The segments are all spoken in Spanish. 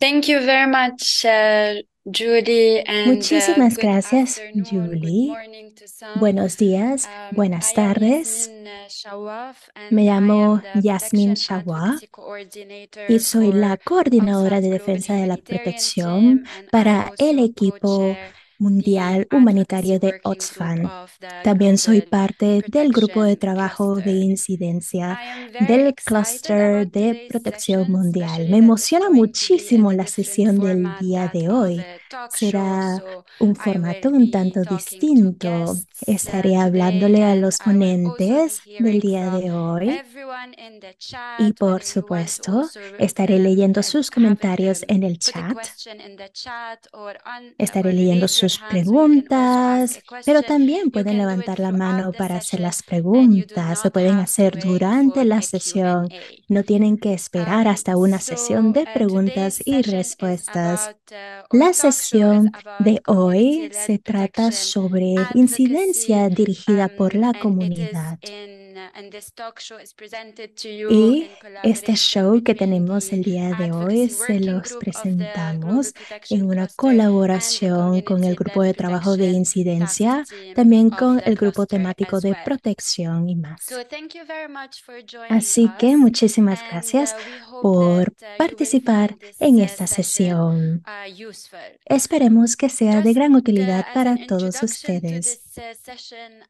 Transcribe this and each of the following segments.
Thank you very much, Julie, and Muchísimas good gracias, afternoon, good Julie. morning to some. Buenos días, I buenas am tardes. Yasmin Shawaf, Me and I am llamo the Yasmin Protection Shawa Advocacy y Coordinator soy la for coordinadora Oxfam's de Global defensa de la Humanitarian protección Team, and I para el also equipo co-chair the mundial Advocacy humanitario de Working Group Oxfam. of the También soy Global parte del grupo de Protection trabajo de Cluster. incidencia I am very del excited clúster about de today's protección session, mundial. especially Me that it's emociona going to be in muchísimo a la different sesión del format día that de of hoy. a talk show. Será So un I formato will un be tanto talking to distinto. guests Estaré today, hablándole a and los I will also be ponentes del hearing día from de hoy everyone in the y chat, por whether you want to supuesto also estaré leyendo sus have a, comentarios en el put a chat. question in the chat Estaré or leyendo raise your sus hand so you can also ask preguntas, a pero question. también You pueden can do it levantar la throughout mano the para hacer session, las and you do preguntas. Lo not pueden have to hacer wait durante for la a sesión. Q&A. No tienen que esperar hasta una sesión de Today's preguntas y session is respuestas. about, our La talk show is sesión about de hoy community-led se trata protection sobre advocacy, incidencia dirigida por la and it is comunidad. and this talk show is presented to you Y in este collaboration show que between tenemos the el día de hoy Advocacy se Working los Group of the Global presentamos en Protection una Cluster and the colaboración con el grupo Community-led de trabajo de Protection Task incidencia, Team también of con the el grupo cluster temático as de well. protección y más. So thank you very much for joining Así que us, muchísimas and gracias we hope that por you will participar find this en esta session sesión. useful. Esperemos que sea de Just gran utilidad as para an todos introduction to ustedes. this session,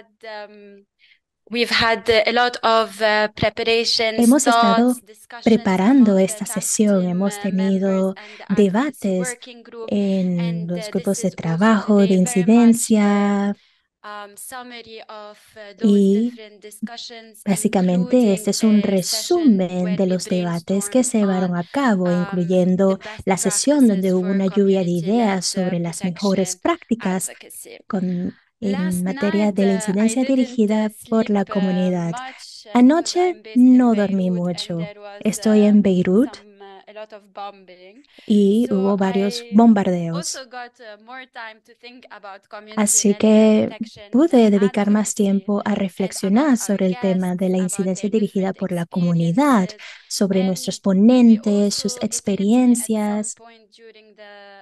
we've had a lot of preparations, Hemos estado thoughts, discussions preparando among the esta task sesión, team hemos members tenido and the advocacy debates working group, en and los this grupos de is also trabajo de today very much incidencia summary of those y different discussions, básicamente including este es un a session resumen where de we los debates que brainstormed se llevaron on a cabo, the incluyendo best la sesión donde practices hubo for una lluvia de community-led ideas sobre las mejores protection prácticas advocacy. en Last materia night, de la I incidencia didn't dirigida por sleep la comunidad. much because Anoche I'm based in no dormí Beirut and mucho. there was Estoy en Beirut a lot of bombing. y So hubo varios I bombardeos. also got more time to think about Así community-led que protection pude dedicar más advocacy tiempo a and about reflexionar our sobre el tema de guests, la about incidencia their dirigida different por la comunidad, experiences. sobre And nuestros we ponentes, sus also, it hit me at some experiencias. point during the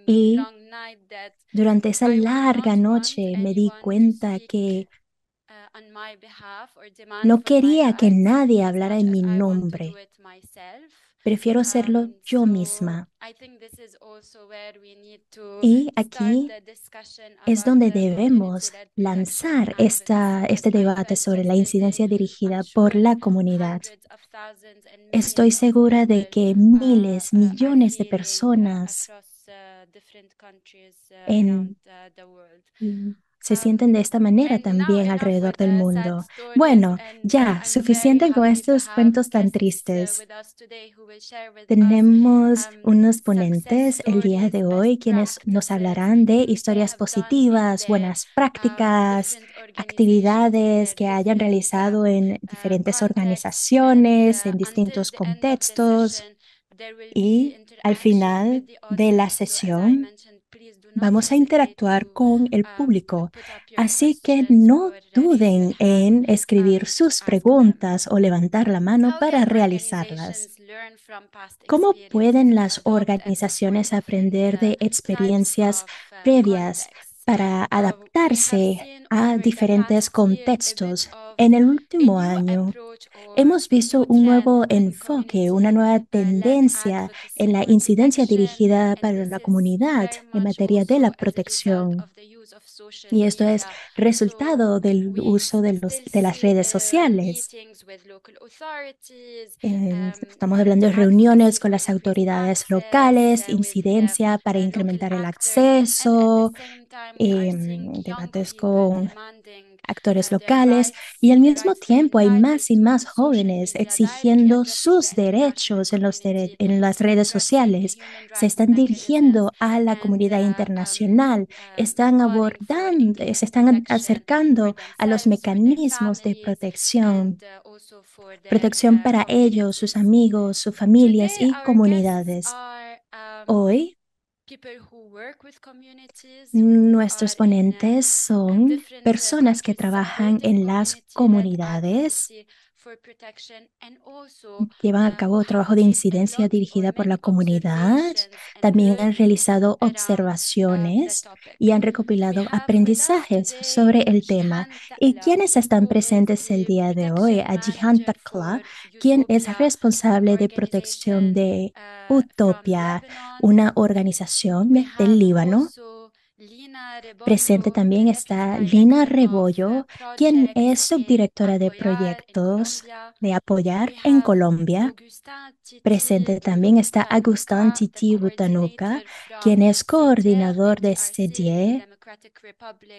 Y long night that durante esa I would larga not want noche me di anyone to cuenta speak que on my behalf or demand no for my quería que rights nadie as hablara much en as mi I want to do nombre. it myself. Prefiero hacerlo yo So misma. I think this is also where we need to Y start aquí the discussion es about donde debemos community-led protection lanzar advocacy, because este I debate felt sobre la yesterday, incidencia I'm dirigida por sure la comunidad. hundreds of thousands and Estoy millions of segura de people que miles, are millones de feeling personas across different countries around en the world. se sienten de esta manera And now también enough alrededor with del the sad mundo. stories, Bueno, and ya, I'm very suficiente con happy to estos have cuentos tan guests tristes. with us today who will share with us Tenemos unos success ponentes el día stories, de best hoy quienes nos practices, hablarán de things they historias have done in positivas, their buenas prácticas, different organizations, in actividades their que hayan different realizado en diferentes contexts. And organizaciones, en until distintos the end of the contextos. session, there will be Y al interaction with final the de la audience. So as I sesión mentioned, please do not vamos a hesitate interactuar to con el público, put up your así que questions no or raise your duden hand en escribir to sus ask them. preguntas o levantar la mano How para can realizarlas. organizations learn from past ¿Cómo experiences pueden and las adopt and support organizaciones different aprender de types experiencias of previas contexts? para We have adaptarse seen a over the diferentes past year a bit contextos? of En el a último new año, approach or hemos a visto new un trend nuevo in enfoque, una community nueva led tendencia en advocacy la for incidencia protection, dirigida and para this la is comunidad very en much materia de also la as a result protección. of the use of social Y esto es media. So resultado del we uso de still de las see redes sociales. meetings with local authorities, Estamos and hablando de reuniones advocacy con for las increased autoridades access locales, with incidencia para local incrementar el actors, and at the acceso, same time we are seeing young debates people con demanding actores their locales rights, y al the mismo rights they're tiempo hay entitled más y to más in social jóvenes media, directly exigiendo addressing sus the international derechos community, en las redes stressing sociales. human Se rights están mechanisms, dirigiendo a la and comunidad internacional, estestán calling for abordando, se increased están protection for acercando a los themselves, for their mecanismos de families, and protección, also for their protección para ellos, sus communities. amigos, sus familias Today, y our guests comunidades. are Hoy, people who work with communities, who are nuestros ponentes in son different personas que countries trabajan supporting en las community-led comunidades advocacy for protection, and also llevan a cabo trabajo de did a incidencia lot or dirigida por la many comunidad. observations and También han learning realizado around the observaciones y topic. han We recopilado have with us aprendizajes today sobre el tema. Jihan ¿Y Ta'ala, quiénes están who is presentes el the día de hoy? protection A Jihan manager Takla, for quien es Utopia responsable de protección organization de from Utopia, Lebanon. una organización We del have Líbano. also Lina Presente Rebollo, también Deputy está Lina Director of Rebollo, quien es Projects in subdirectora de Apoyar in proyectos Colombia. de We apoyar en have Colombia. Augustin Titi Presente también está Agustín Butanuka, the Titi Butanuca, coordinator from quien es CEDIR, the coordinador de DRC, the CEDIE Democratic Republic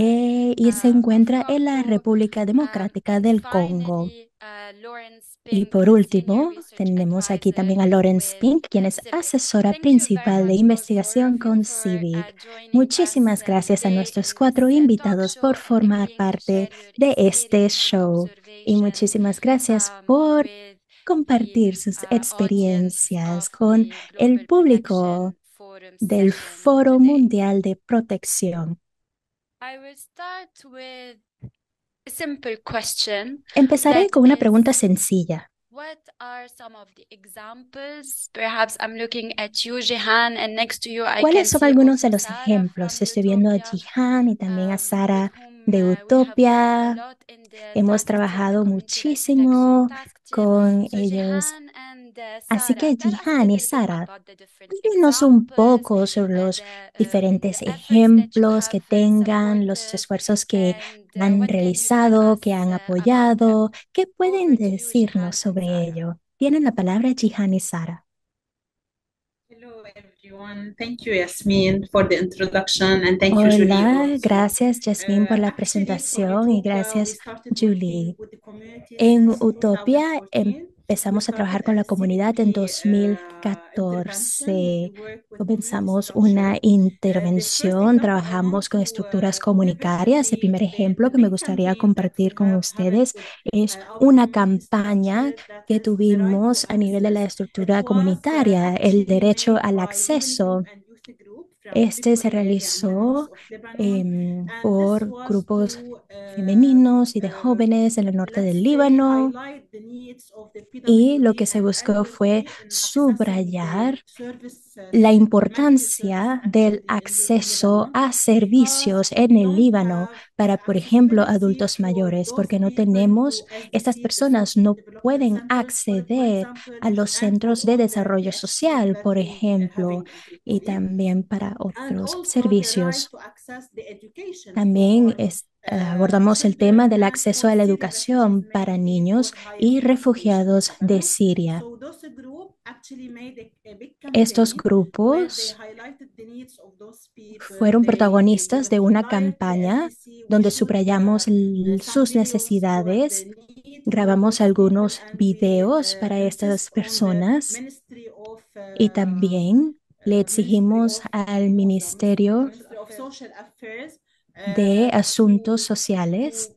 y se of encuentra en la Congo. República Democrática And del Congo. finally, Lawrence Y Pink, por Senior último, Research tenemos aquí Advisor también a Lawrence with Pink, quien es CIVIC. asesora Thank you very principal de much, all four investigación of you, con for CIVIC. joining us Muchísimas gracias a today nuestros in this 4 talk invitados por show and formar agreeing to parte share your de este experience and show. Y observations muchísimas gracias por with the compartir sus audience experiencias of con the el Global público Protection Forum del session Foro today. Mundial de Protección. I will start with a simple question Empezaré that con una is, pregunta sencilla. what are some of the examples? Perhaps I'm looking at you, Jehan, and next to you I ¿Cuáles can son see algunos de also los Sarah from ejemplos? Estoy viendo a Utopia, Jihan y también a with Sara whom de we have worked a Utopia. lot in the Hemos task team, the trabajado Community Right Protection muchísimo Task Team. con So ellos. Jehan and Así Sarah, que tell us a Jihan y little bit Sara, about the different háblenos un examples, poco sobre los the diferentes efforts that you ejemplos have que tengan, los supported, esfuerzos que and han what can you tell realizado, que us han about them? apoyado. ¿Qué pueden Over to you, decirnos Jehan and sobre Sarah. ello? Tienen la palabra Jihan y Sara. Hello everyone. Thank you, Yasmin, for the introduction, and thank you, Julie, Hola, also. gracias Jasmine por la Actually, for presentación y Utopia, we gracias started working Julie. with the community En since Utopia 2014. We empezamos a started trabajar con a la comunidad en CBP intervention. We 2014. work with community Comenzamos una structure. The first intervención, example I want trabajamos con estructuras to give is comunitarias. El primer ejemplo the que me big gustaría campaign that we compartir con have having ustedes with es our una community campaña structure, that que is the right to tuvimos a nivel de la access. It estructura was comunitaria, el actually derecho made al by women group acceso. and youth group from Este se Tripoli area in the north realizó of Lebanon, and this por was grupos to femeninos y de jóvenes en el norte let's del say Líbano, highlight the needs of the y lo que PWD se and buscó fue advocacy in accessing the subrayar service la humanitarian importancia service del actually in acceso Lebanon, a because servicios en we el don't Líbano have para, por ejemplo, accessibility adultos for mayores, those porque no people tenemos, who, as they estas see, the personas social no development pueden centers for acceder example, a los and for centros de all the desarrollo activities social, that por they ejemplo, having in y Tripoli, también para and otros also the right servicios. to access the education También for abordamos el tema children del and acceso for a la Syrian refugees, educación para mainly for niños higher y education in refugiados de Lebanon. Siria. So those group actually made a big Estos campaign where they grupos highlighted the needs of those people. fueron They protagonistas gave de it una highlight. As campaña you see, we donde shoot subrayamos some sus videos for the necesidades, need for grabamos those people, algunos and we videos para insist estas on the personas Ministry of y también le Ministry exigimos of al Ministry Ministerio of Social Affairs de Asuntos to Sociales,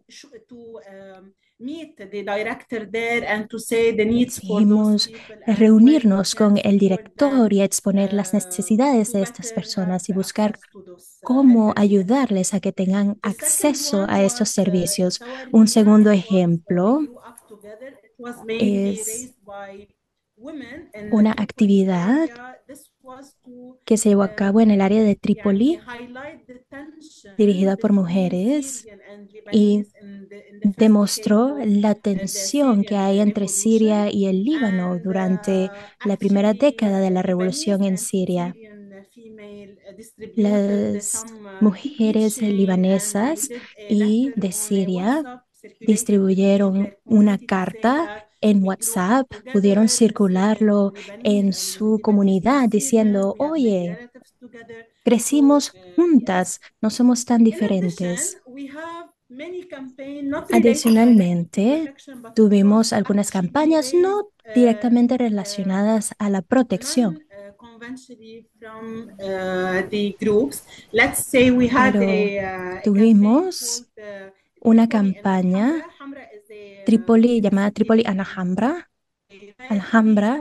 meet the director there and to say the needs for those exigimos people and where we reunirnos can con el support them director y exponer las necesidades to de estas better have personas y buscar access to those cómo emerging ayudarles a activities. que tengan The second acceso one a estos was servicios. Un Tawarmina. segundo It was we ejemplo grew up together. It was mainly es raised by women in the una Tripoli actividad area. This was to que se llevó a cabo en el área de يعني Trípoli, highlight the tension dirigida por between mujeres, Syrian and y Lebanese in the first decade demostró of la the tensión que Syrian hay entre revolution, Siria y el Líbano and durante la primera actually década de la Lebanese revolución en and Siria. Syrian female distributed Las some mujeres keychain, and they libanesas did a y letter de on a Siria WhatsApp circulated between distribuyeron their una community to say carta that en we grew up WhatsApp, pudieron together, Syrian and circularlo Lebanese, en and su Lebanese and comunidad Syrian. diciendo, We have many oye, relatives together. So crecimos yes. juntas, no somos tan In addition, diferentes. we have many campaigns not related directly to Adicionalmente, protection, but it was tuvimos algunas actually campañas raised no directamente relacionadas a la protección, non-conventionally from the groups. Let's say we had pero a campaign tuvimos called una Tripoli and campaña Alhambra. Alhambra is Trípoli a llamada city Trípoli in Alhambra. directly Alhambra.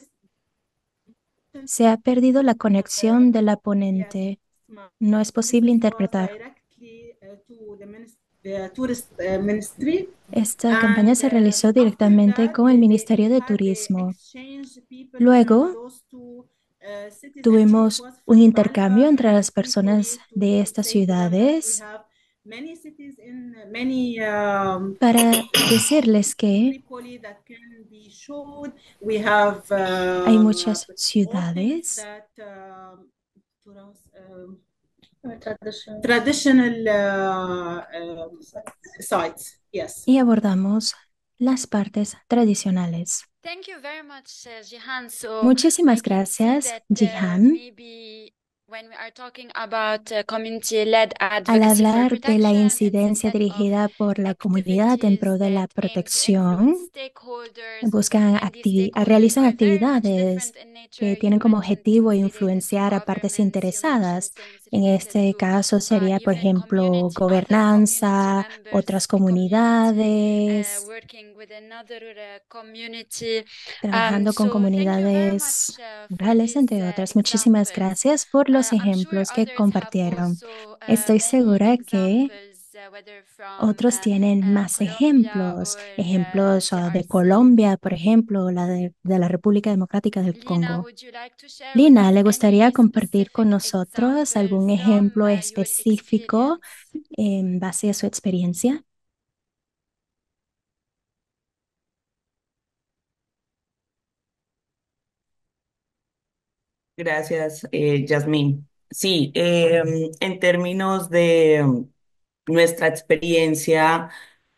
Se ha perdido la conexión de la yes, ponente. No es this posible is was interpretar. directly to the ministry. the tourist ministry. Esta campaña And se realizó after directamente that, con el they Ministerio de had Turismo. exchange people from Luego those two cities. Actually, it tuvimos was un from intercambio Balqa entre and las personas 348 de to estas say to them that we ciudades have many cities in many para decirles que Tripoli that can be showed. We have hay muchas all things ciudades that traditional sites. Yes. y abordamos las partes tradicionales. Thank you very much, Jihan. So I Muchísimas can see gracias, that Jihan. maybe when we are talking about community-led Al advocacy for hablar de la protection, it's a incidencia set of dirigida por la comunidad en activities pro de la that aim to influence protección, stakeholders, buscan and these stakeholders realizan are very much actividades different in nature. que tienen You como mentioned objetivo things related to influenciar a partes governments, you mentioned interesadas. things En related este to caso sería, por even ejemplo, community, other community gobernanza, members, otras the community comunidades, working with another community. trabajando con So thank you very comunidades much for rurales, these entre otras. Muchísimas examples. gracias por los I'm sure ejemplos que others have compartieron. also Estoy many segura que examples, whether from otros tienen más Colombia or ejemplos de DRC. Colombia, por ejemplo, de la República Democrática del Lina, Congo. would you like to share with Lina, us ¿le gustaría any compartir con specific nosotros example algún from ejemplo your específico experience? en base a su experiencia? Gracias, Yasmín. Sí, en términos de nuestra experiencia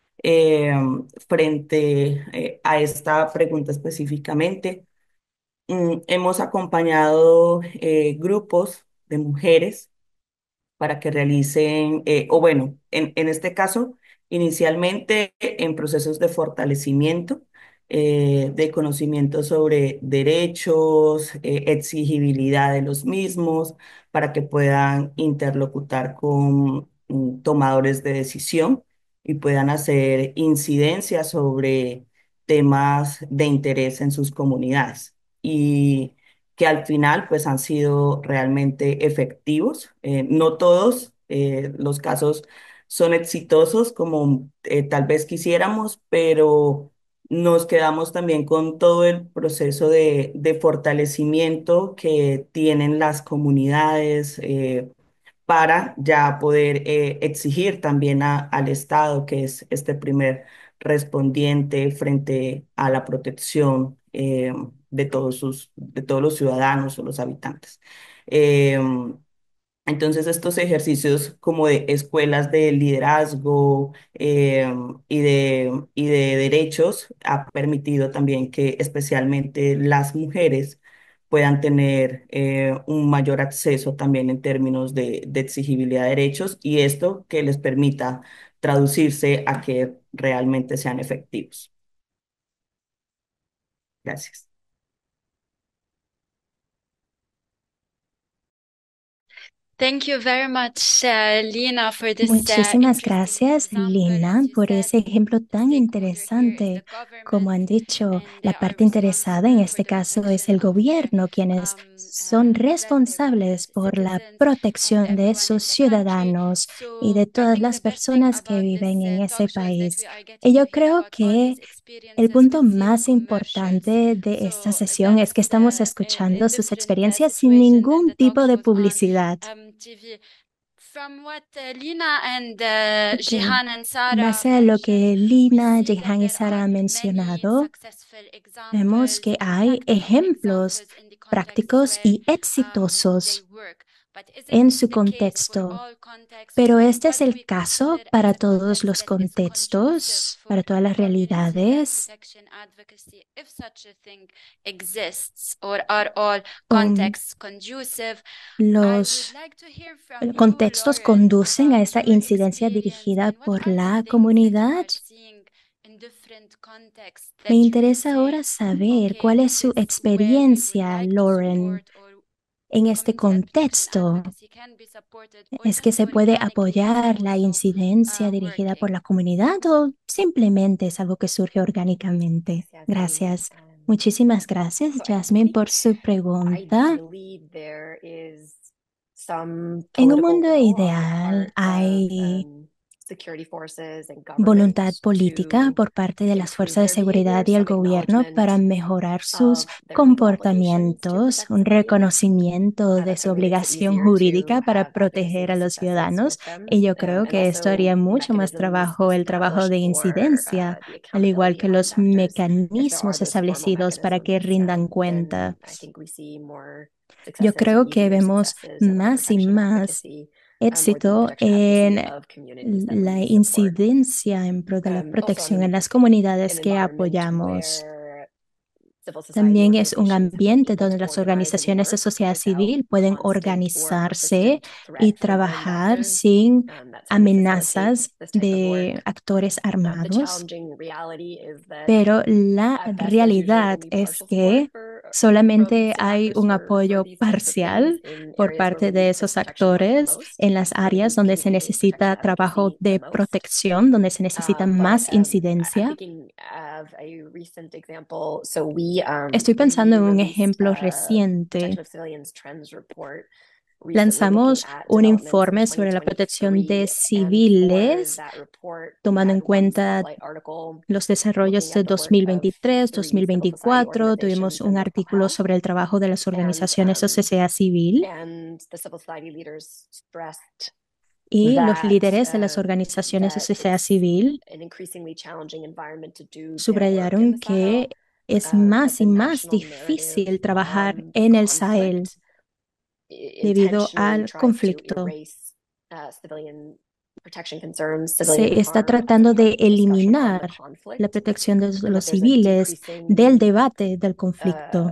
frente a esta pregunta específicamente, hemos acompañado grupos de mujeres para que realicen, o bueno, en este caso, inicialmente en procesos de fortalecimiento, de conocimiento sobre derechos, exigibilidad de los mismos, para que puedan interlocutar con tomadores de decisión y puedan hacer incidencia sobre temas de interés en sus comunidades. Y que al final pues han sido realmente efectivos. No todos los casos son exitosos como tal vez quisiéramos, pero nos quedamos también con todo el proceso de fortalecimiento que tienen las comunidades. Para ya poder exigir también al Estado, que es este primer respondiente frente a la protección de todos los ciudadanos o los habitantes. Em, entonces, estos ejercicios como de escuelas de liderazgo y de derechos ha permitido también que especialmente las mujeres puedan tener un mayor acceso también en términos de exigibilidad de derechos y esto que les permita traducirse a que realmente sean efectivos. Gracias. Thank you very much, Lina, for this Muchísimas interesting gracias, example. As Lina, you por said, ese ejemplo the tan stakeholder here is the interesante. Como government, han dicho, and they la are parte interesada en responsible for este the caso es protection el of their gobierno, quienes son responsables por la citizens, of protección de everyone sus in the country. ciudadanos y So de I todas think the las best thing personas que about viven this en ese talk show is that país. we are Y getting to yo hear creo about all que these el experiences punto with zero más commercials. importante de esta So sesión es que that's estamos a escuchando sus different experiencias sin situation than ningún the talk tipo de shows on publicidad. TV. From what Lina and Porque Jihan and en Sarah base a lo mentioned, que we Lina, see that Jehan y there Sara are han many mencionado, successful vemos examples que and hay practical ejemplos examples in the contexts prácticos where y they exitosos work. But isn't en this su the case for contexto. all contexts? Pero este es What do el we caso consider as para a todos context los that is conducive contextos, for para todas las community-led realidades. protection advocacy, if such a thing exists, or are all Um, contexts conducive? I would los like to hear from you, contextos Lauren, conducen a about esta your incidencia experience dirigida and what por are the la things that you comunidad. are seeing in different contexts Me that you would interesa say, ahora saber okay, cuál es this su is where we would experiencia, like to Lauren, support, or en este community protection contexto. advocacy can be supported, or ¿Es que just se puede organically it's apoyar la also incidencia dirigida por working? la comunidad o simplemente es algo que surge orgánicamente? Gracias. Muchísimas gracias, Jasmine, por su pregunta. En un mundo ideal hay voluntad política por parte de las fuerzas de seguridad y el gobierno para mejorar sus comportamientos, un reconocimiento de su obligación jurídica para proteger a los ciudadanos. Y yo creo que esto haría mucho más trabajo, el trabajo de incidencia, al igual que los mecanismos establecidos para que rindan cuenta. Yo creo que vemos más y más éxito en la incidencia en pro de la protección en las comunidades que apoyamos. También es un ambiente donde las organizaciones de sociedad civil pueden organizarse y trabajar sin amenazas de actores armados. Pero la realidad es que solamente hay un apoyo parcial por parte de esos actores en las áreas donde se necesita trabajo de protección, donde se necesita más incidencia. Estoy pensando en un ejemplo reciente. Lanzamos un informe sobre la protección de civiles, tomando en cuenta los desarrollos de 2023, 2024. Tuvimos un artículo sobre el trabajo de las organizaciones de sociedad civil y los líderes de las organizaciones de sociedad civil subrayaron que es más y más difícil trabajar en el Sahel debido al conflicto. Se está tratando de eliminar la protección de los civiles del debate del conflicto.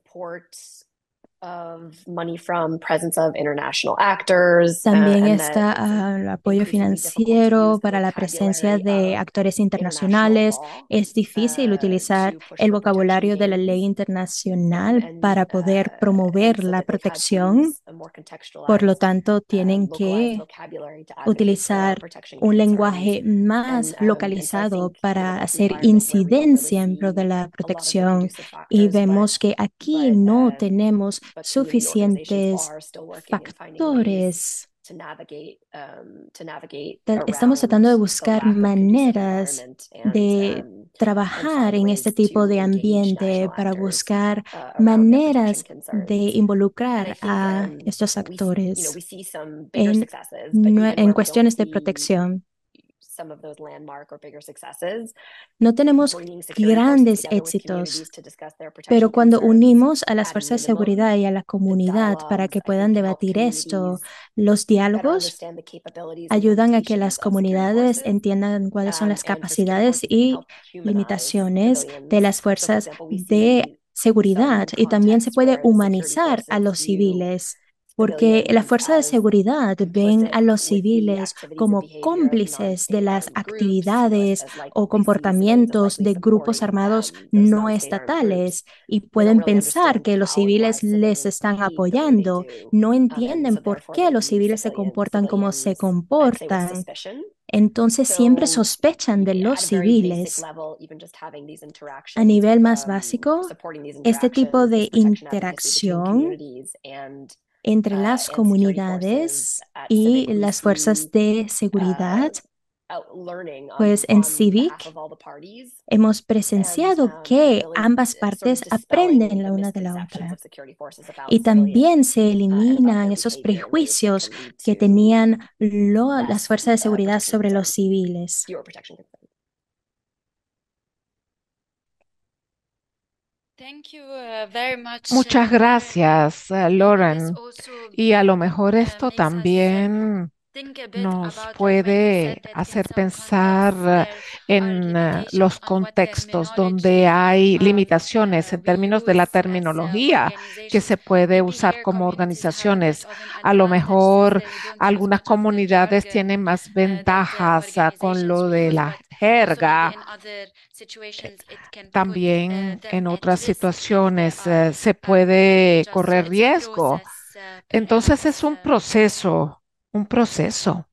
También está el apoyo financiero para la presencia de actores internacionales. Es difícil utilizar el vocabulario de la ley internacional para poder promover la protección. Por lo tanto, tienen que utilizar un lenguaje más localizado para hacer incidencia en pro de la protección. Y vemos que aquí no tenemos suficientes factores. Estamos tratando de buscar maneras de trabajar en este tipo de ambiente para buscar maneras de involucrar a estos actores en cuestiones de protección. No tenemos grandes éxitos, pero cuando unimos a las fuerzas de seguridad y a la comunidad para que puedan debatir esto, los diálogos ayudan a que las comunidades entiendan cuáles son las capacidades y limitaciones de las fuerzas de seguridad, y también se puede humanizar a los civiles, porque la fuerza de seguridad ven a los civiles como cómplices de las actividades o comportamientos de grupos armados no estatales y pueden pensar que los civiles les están apoyando. No entienden por qué los civiles se comportan como se comportan. Entonces siempre sospechan de los civiles. A nivel más básico, este tipo de interacción entre las comunidades y las fuerzas de seguridad, pues en CIVIC hemos presenciado que ambas partes aprenden la una de la otra y también se eliminan esos prejuicios que tenían las fuerzas de seguridad sobre los civiles. Muchas gracias, Lauren. Y a lo mejor esto también nos puede hacer pensar en los contextos donde hay limitaciones en términos de la terminología que se puede usar como organizaciones. A lo mejor algunas comunidades tienen más ventajas con lo de la jerga. También en otras situaciones se puede correr riesgo. Entonces es un proceso. Un proceso.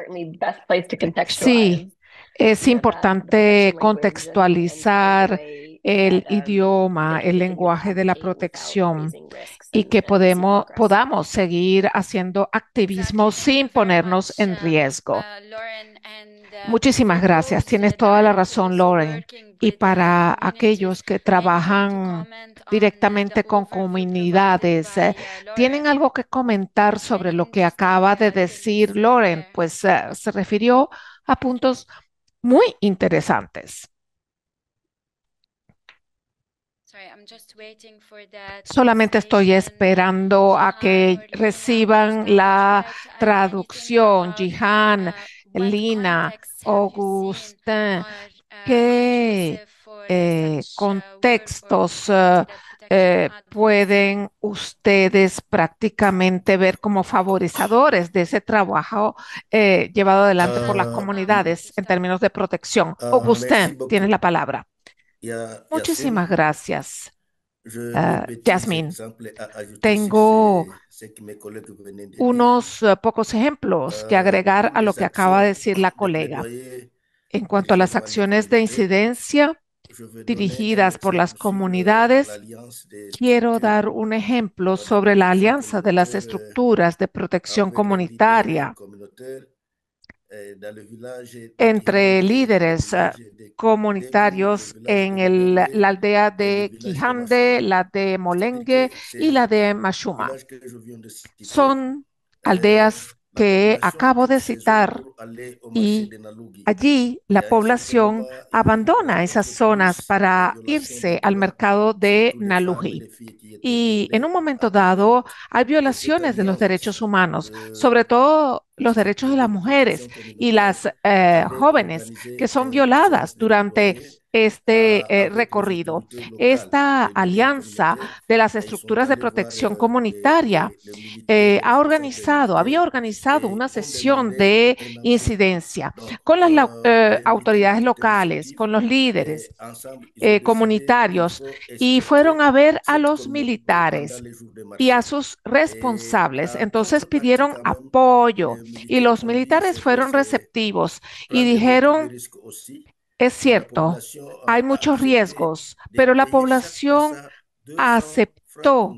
Sí, es importante contextualizar el idioma, el lenguaje de la protección y que podamos seguir haciendo activismo sin ponernos en riesgo. Muchísimas gracias. Tienes toda la razón, Lauren. Y para aquellos que trabajan directamente con comunidades, ¿tienen algo que comentar sobre lo que acaba de decir Lauren? Pues se refirió a puntos muy interesantes. Solamente estoy esperando a que reciban la traducción. Jihan, Lina, Augustin, ¿qué contextos pueden ustedes prácticamente ver como favorecedores de ese trabajo llevado adelante por las comunidades en términos de protección? Augustin, tienes la palabra. Muchísimas gracias, Jasmine. Tengo unos pocos ejemplos que agregar a lo que acaba de decir la colega. En cuanto a las acciones de incidencia dirigidas por las comunidades, quiero dar un ejemplo sobre la alianza de las estructuras de protección comunitaria entre líderes comunitarios en la aldea de Quijande, la de Molengue y la de Mashuma. Son aldeas que acabo de citar y allí la población abandona esas zonas para irse al mercado de Naluji. Y en un momento dado hay violaciones de los derechos humanos, sobre todo los derechos de las mujeres y las jóvenes que son violadas durante este recorrido. Esta alianza de las estructuras de protección comunitaria había organizado una sesión de incidencia con las autoridades locales, con los líderes comunitarios y fueron a ver a los militares y a sus responsables. Entonces pidieron apoyo y los militares fueron receptivos y dijeron: es cierto, hay muchos riesgos, pero la población aceptó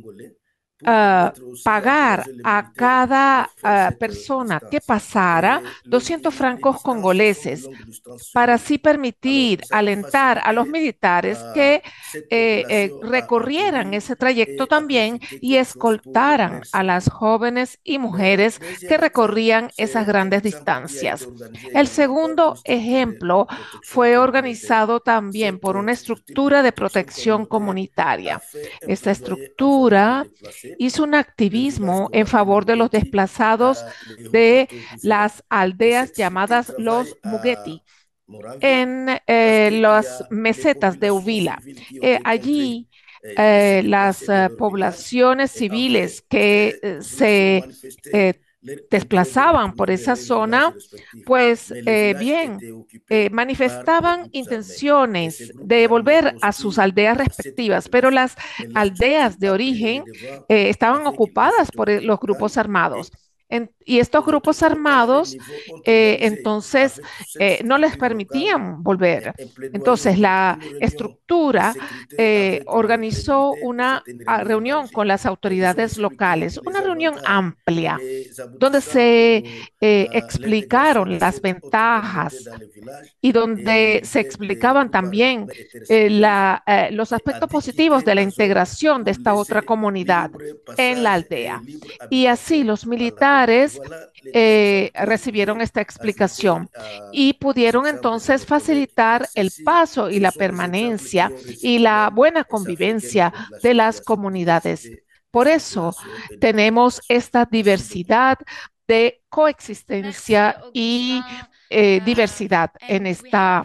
pagar a cada persona que pasara 200 francos congoleses para así permitir, alentar a los militares que recorrieran ese trayecto también y escoltaran a las jóvenes y mujeres que recorrían esas grandes distancias. El segundo ejemplo fue organizado también por una estructura de protección comunitaria. Esta estructura hizo un activismo en favor de los desplazados de las aldeas llamadas los Mugeti en las mesetas de Uvila. Allí las poblaciones civiles que se desplazaban por esa zona, pues manifestaban intenciones de volver a sus aldeas respectivas, pero las aldeas de origen estaban ocupadas por los grupos armados. Y estos grupos armados entonces no les permitían volver. Entonces la estructura organizó una reunión con las autoridades locales, una reunión amplia, donde se explicaron las ventajas y donde se explicaban también los aspectos positivos de la integración de esta otra comunidad en la aldea. Y así los militares recibieron esta explicación y pudieron entonces facilitar el paso y la permanencia y la buena convivencia de las comunidades. Por eso tenemos esta diversidad de coexistencia y diversidad en esta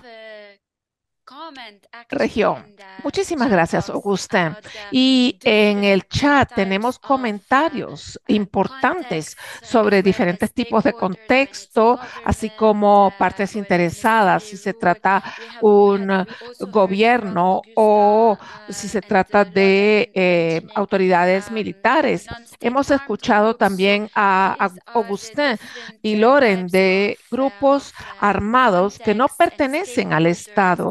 región. Muchísimas gracias, Augustin. Y en el chat tenemos comentarios importantes sobre diferentes tipos de contexto, así como partes interesadas, si se trata un gobierno o si se trata de autoridades militares. Hemos escuchado también a Augustin y Lauren de grupos armados que no pertenecen al Estado.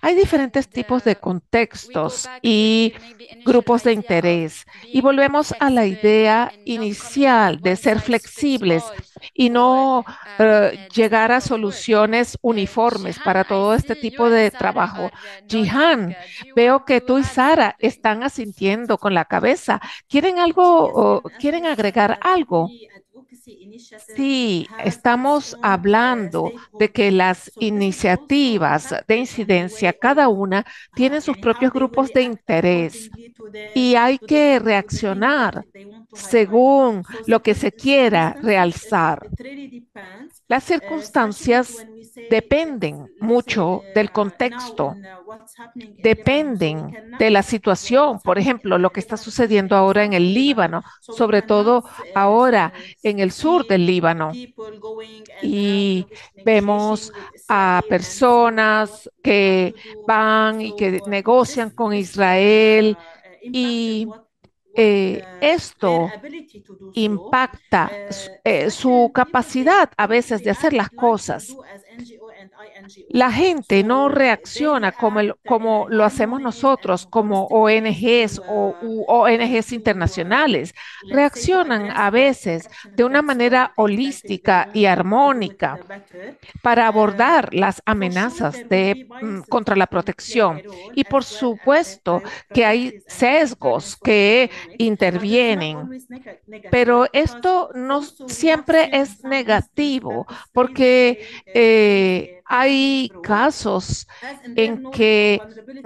Hay diferentes tipos de contextos y grupos de interés. Y volvemos a la idea inicial de ser flexibles y no llegar a soluciones uniformes para todo este tipo de trabajo. Jihan, veo que tú y Sara están asintiendo con la cabeza. ¿Quieren algo o quieren agregar algo? Sí, estamos hablando de que las iniciativas de incidencia, cada una tiene sus propios grupos de interés y hay que reaccionar según lo que se quiera realzar. Las circunstancias dependen mucho del contexto, dependen de la situación. Por ejemplo, lo que está sucediendo ahora en el Líbano, sobre todo ahora en el sur del Líbano. Y vemos a personas que van y que negocian con Israel y esto impacta su capacidad a veces de hacer las cosas. La gente no reacciona como lo hacemos nosotros, como ONGs o ONGs internacionales. Reaccionan a veces de una manera holística y armónica para abordar las amenazas contra la protección. Y por supuesto que hay sesgos que intervienen, pero esto no siempre es negativo porque hay casos en que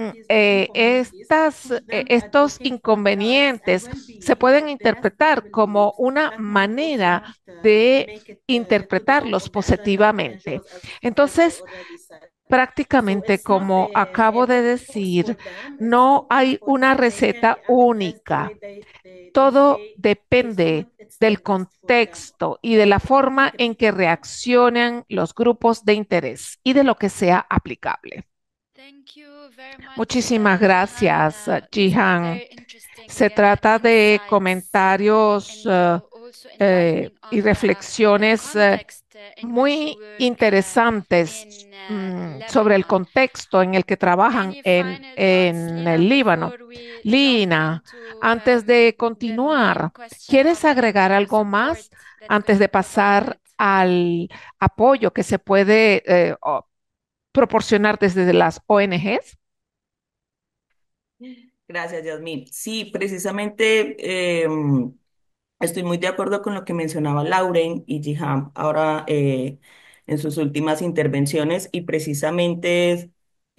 estos inconvenientes se pueden interpretar como una manera de interpretarlos positivamente. Entonces, prácticamente, como acabo de decir, no hay una receta única. Todo depende del contexto y de la forma en que reaccionan los grupos de interés y de lo que sea aplicable. Muchísimas gracias, Jihan. Se trata de comentarios y reflexiones muy interesantes sobre el contexto en el que trabajan en el Líbano. Lina, antes de continuar, ¿quieres agregar algo más antes de pasar al apoyo que se puede proporcionar desde las ONGs? Gracias, Yasmín. Sí, precisamente estoy muy de acuerdo con lo que mencionaba Lauren y Jiham ahora en sus últimas intervenciones y precisamente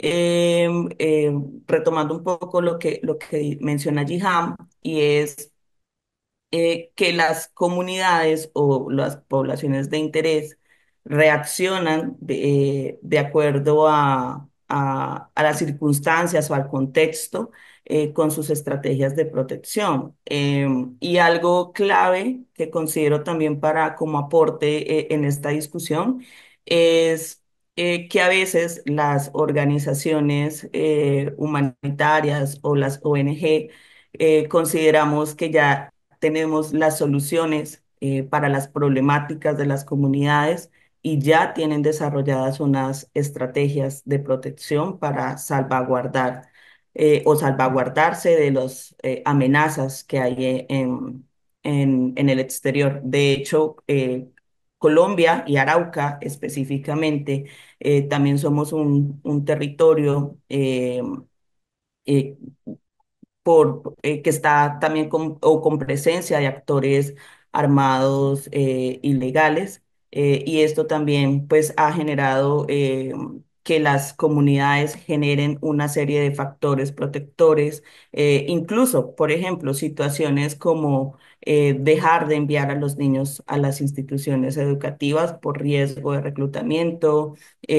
retomando un poco lo que menciona Jiham y es que las comunidades o las poblaciones de interés reaccionan de acuerdo a las circunstancias o al contexto con sus estrategias de protección. Y algo clave que considero también para como aporte en esta discusión es que a veces las organizaciones humanitarias o las ONG consideramos que ya tenemos las soluciones para las problemáticas de las comunidades y ya tienen desarrolladas unas estrategias de protección para salvaguardar o salvaguardarse de las amenazas que hay en el exterior. De hecho, Colombia y Arauca específicamente también somos un territorio eh, que está también con presencia de actores armados ilegales y esto también pues ha generado que las comunidades generen una serie de factores protectores, incluso, por ejemplo, situaciones como dejar de enviar a los niños a las instituciones educativas por riesgo de reclutamiento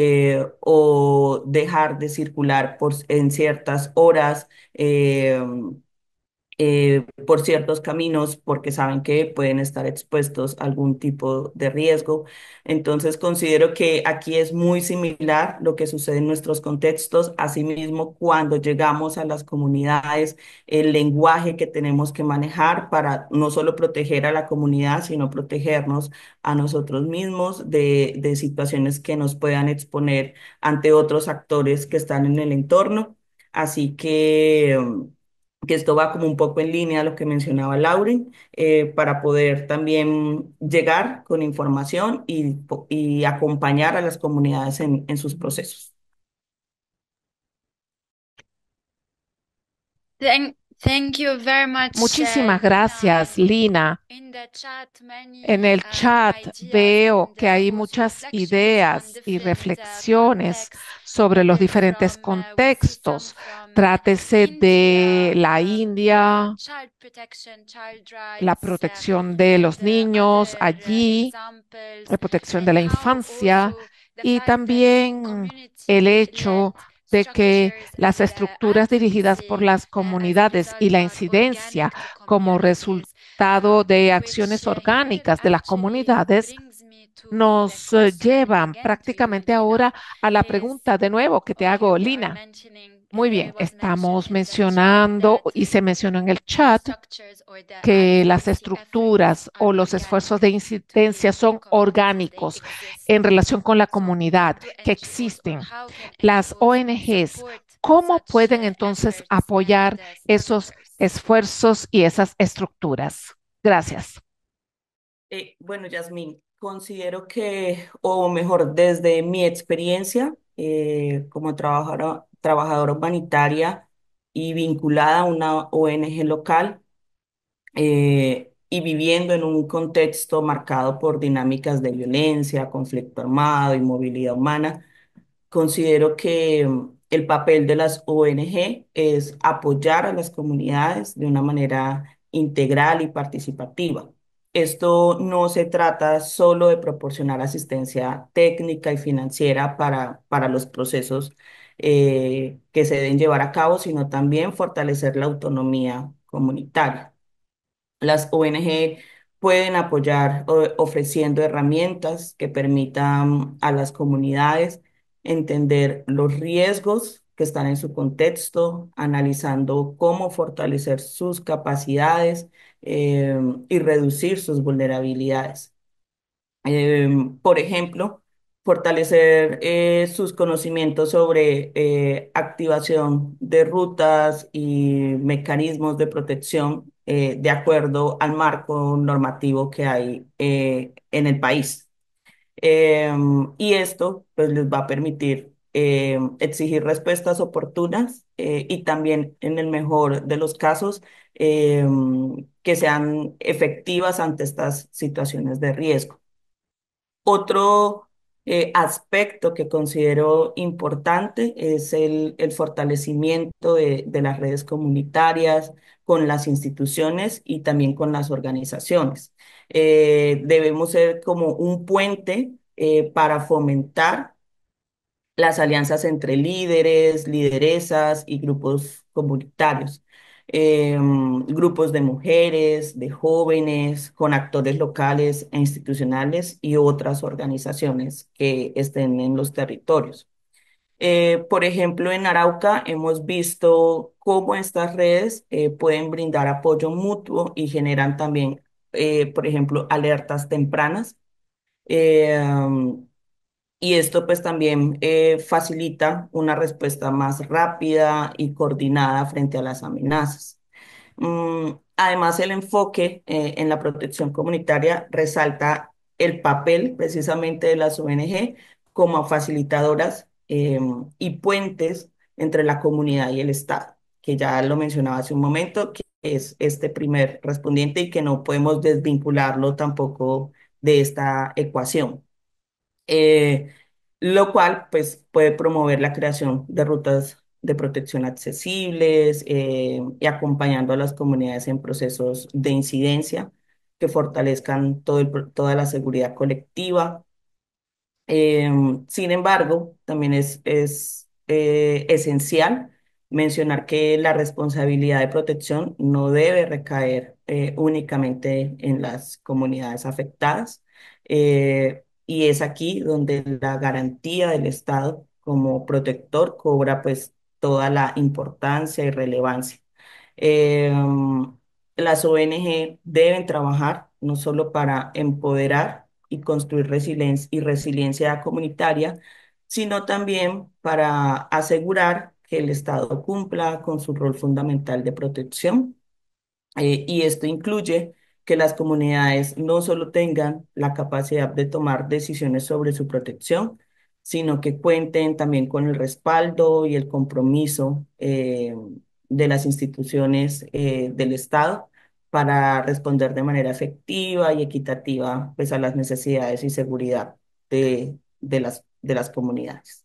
o dejar de circular en ciertas horas por ciertos caminos porque saben que pueden estar expuestos a algún tipo de riesgo. Entonces, considero que aquí es muy similar lo que sucede en nuestros contextos. Asimismo, cuando llegamos a las comunidades, el lenguaje que tenemos que manejar para no solo proteger a la comunidad, sino protegernos a nosotros mismos de situaciones que nos puedan exponer ante otros actores que están en el entorno. Así que esto va como un poco en línea a lo que mencionaba Lauren, para poder también llegar con información y acompañar a las comunidades en sus procesos. Thank you very much, Muchísimas Lina. gracias, Lina. En el chat veo que hay muchas ideas y reflexiones sobre los diferentes contextos. Trátese de la India, la protección de los niños allí, la protección de la infancia y también el hecho de que las estructuras dirigidas por las comunidades y la incidencia como resultado de acciones orgánicas de las comunidades nos llevan prácticamente ahora a la pregunta de nuevo que te hago, Lina. Muy bien, estamos mencionando y se mencionó en el chat que las estructuras o los esfuerzos de incidencia son orgánicos en relación con la comunidad que existen. Las ONGs, ¿cómo pueden entonces apoyar esos esfuerzos y esas estructuras? Gracias. Bueno, Yasmín, considero que, o mejor, desde mi experiencia como trabajadora humanitaria y vinculada a una ONG local, y viviendo en un contexto marcado por dinámicas de violencia, conflicto armado y movilidad humana, considero que el papel de las ONG es apoyar a las comunidades de una manera integral y participativa. Esto no se trata solo de proporcionar asistencia técnica y financiera para los procesos que se deben llevar a cabo, sino también fortalecer la autonomía comunitaria. Las ONG pueden apoyar ofreciendo herramientas que permitan a las comunidades entender los riesgos que están en su contexto, analizando cómo fortalecer sus capacidades y reducir sus vulnerabilidades. Por ejemplo, fortalecer sus conocimientos sobre activación de rutas y mecanismos de protección de acuerdo al marco normativo que hay en el país. Y esto pues les va a permitir exigir respuestas oportunas y también en el mejor de los casos que sean efectivas ante estas situaciones de riesgo. Otro aspecto que considero importante es el fortalecimiento de las redes comunitarias con las instituciones y también con las organizaciones. Debemos ser como un puente para fomentar las alianzas entre líderes, lideresas y grupos comunitarios, grupos de mujeres, de jóvenes, con actores locales e institucionales y otras organizaciones que estén en los territorios. Por ejemplo, en Arauca hemos visto cómo estas redes pueden brindar apoyo mutuo y generan también, por ejemplo, alertas tempranas. Eh, y esto pues también facilita una respuesta más rápida y coordinada frente a las amenazas. Además, el enfoque en la protección comunitaria resalta el papel precisamente de las ONG como facilitadoras y puentes entre la comunidad y el Estado, que ya lo mencionaba hace un momento, que es este primer respondiente y que no podemos desvincularlo tampoco de esta ecuación. eh, lo cual pues puede promover la creación de rutas de protección accesibles y acompañando a las comunidades en procesos de incidencia que fortalezcan toda la seguridad colectiva. Sin embargo, también es esencial mencionar que la responsabilidad de protección no debe recaer únicamente en las comunidades afectadas. Y es aquí donde la garantía del Estado como protector cobra pues toda la importancia y relevancia. Las ONG deben trabajar no solo para empoderar y construir resiliencia comunitaria, sino también para asegurar que el Estado cumpla con su rol fundamental de protección. Y esto incluye que las comunidades no solo tengan la capacidad de tomar decisiones sobre su protección, sino que cuenten también con el respaldo y el compromiso de las instituciones del Estado para responder de manera efectiva y equitativa pues, a las necesidades y seguridad de las comunidades.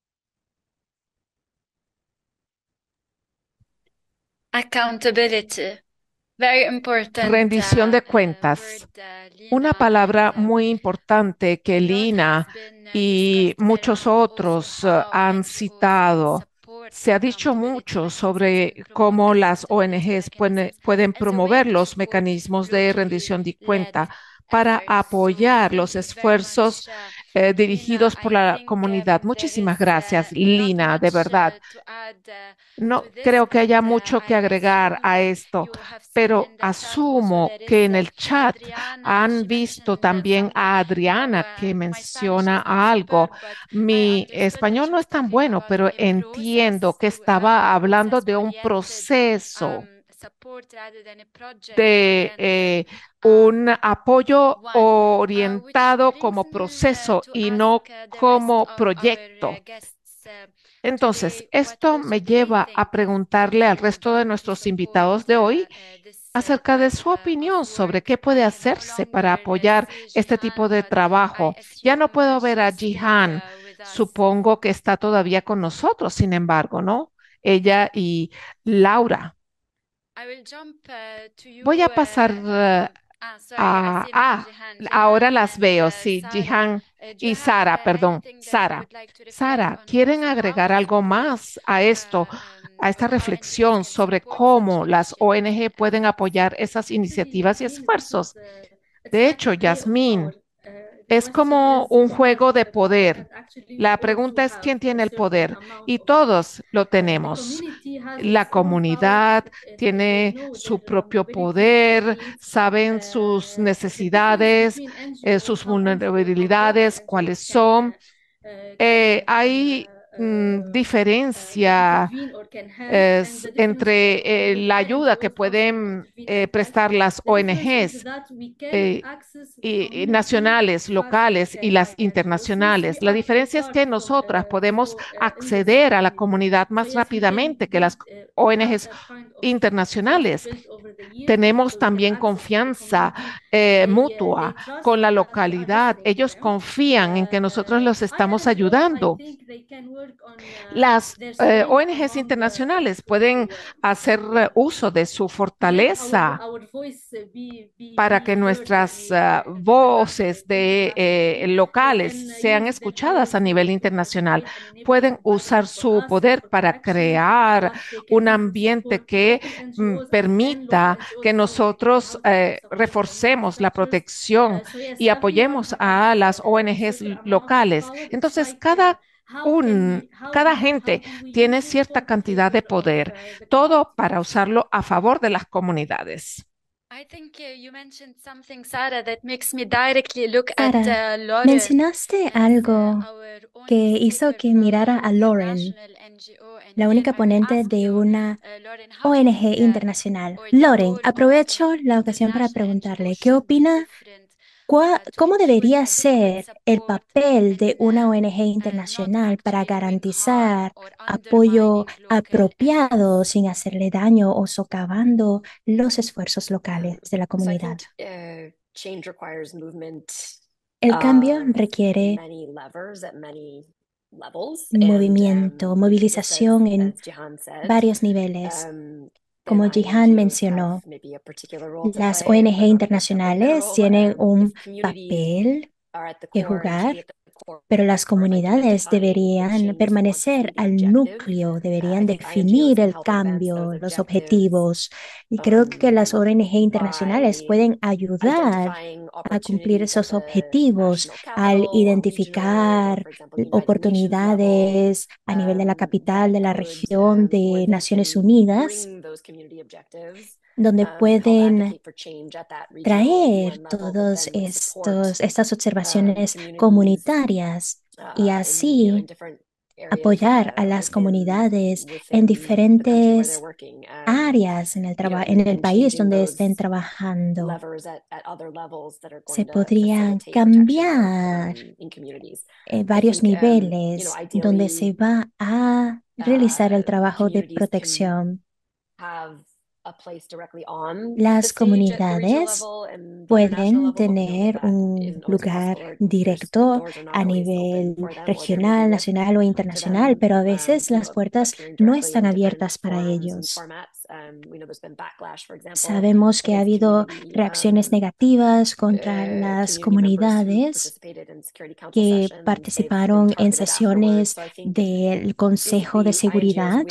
Accountability. Very important. Rendición de cuentas. Una palabra muy importante que Lina y muchos otros han citado. Se ha dicho mucho sobre cómo las ONGs pueden promover los mecanismos de rendición de cuenta para apoyar los esfuerzos dirigidos por la comunidad. Muchísimas gracias, Lina, de verdad. No creo que haya mucho que agregar a esto, pero asumo que en el chat han visto también a Adriana que menciona algo. Mi español no es tan bueno, pero entiendo que estaba hablando de un proceso, de un apoyo orientado como proceso y no como proyecto. Entonces, esto me lleva a preguntarle al resto de nuestros invitados de hoy acerca de su opinión sobre qué puede hacerse para apoyar este tipo de trabajo. Ya no puedo ver a Jihan, supongo que está todavía con nosotros, sin embargo, ¿no? Ella y Laura. Voy a pasar ahora las veo, sí, Jihan y Sara, perdón, Sara. Sara, ¿quieren agregar algo más a esto, a esta reflexión sobre cómo las ONG pueden apoyar esas iniciativas y esfuerzos? De hecho, Yasmín, es como un juego de poder. La pregunta es quién tiene el poder y todos lo tenemos. La comunidad tiene su propio poder, saben sus necesidades, sus vulnerabilidades, cuáles son. Hay diferencia entre la ayuda que pueden prestar las ONGs y nacionales, locales y las internacionales. La diferencia es que nosotras podemos acceder a la comunidad más rápidamente que las ONGs internacionales. Tenemos también confianza mutua con la localidad. Ellos confían en que nosotros los estamos ayudando. Las ONGs internacionales pueden hacer uso de su fortaleza para que nuestras voces locales sean escuchadas a nivel internacional. Pueden usar su poder para crear un ambiente que permita que nosotros reforcemos la protección y apoyemos a las ONGs locales. Entonces, cada gente tiene cierta cantidad de poder, todo para usarlo a favor de las comunidades. Sara, mencionaste algo que hizo que mirara a Lauren, la única ponente de una ONG internacional. Lauren, aprovecho la ocasión para preguntarle, ¿qué opina? ¿Cómo debería ser el papel de una ONG internacional para garantizar apoyo apropiado sin hacerle daño o socavando los esfuerzos locales de la comunidad? El cambio requiere movimiento, movilización en varios niveles. Como Jihan mencionó, las ONG internacionales tienen un papel que jugar pero las comunidades deberían permanecer al núcleo, deberían definir el cambio, los objetivos. Y creo que las ONG internacionales pueden ayudar a cumplir esos objetivos al identificar oportunidades a nivel de la capital, de la región, de Naciones Unidas, donde pueden traer todas estas observaciones comunitarias y así apoyar a las comunidades en diferentes áreas en el país donde estén trabajando. Se podrían cambiar varios niveles donde se va a realizar el trabajo de protección. Las comunidades pueden tener un lugar directo a nivel regional, nacional o internacional, pero a veces las puertas no están abiertas para ellos. Sabemos que ha habido reacciones negativas contra las comunidades que participaron en sesiones del Consejo de Seguridad.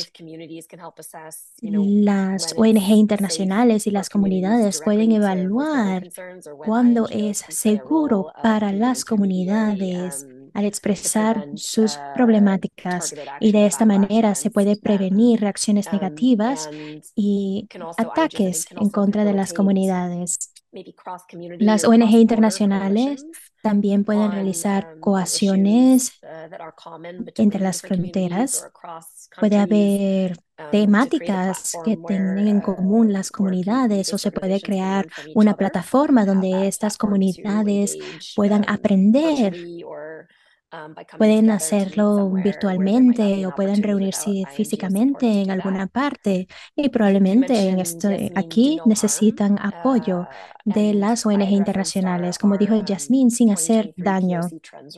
Las ONG internacionales y las comunidades pueden evaluar cuándo es seguro para las comunidades al expresar sus problemáticas y de esta manera se puede prevenir reacciones negativas y ataques en contra de las comunidades. Las ONG internacionales también pueden realizar coacciones entre las fronteras. Puede haber temáticas que tengan en común las comunidades o se puede crear una plataforma donde estas comunidades puedan aprender. Pueden hacerlo virtualmente o pueden reunirse físicamente en alguna parte y probablemente aquí necesitan apoyo de las ONG internacionales, como dijo Yasmín, sin hacer daño.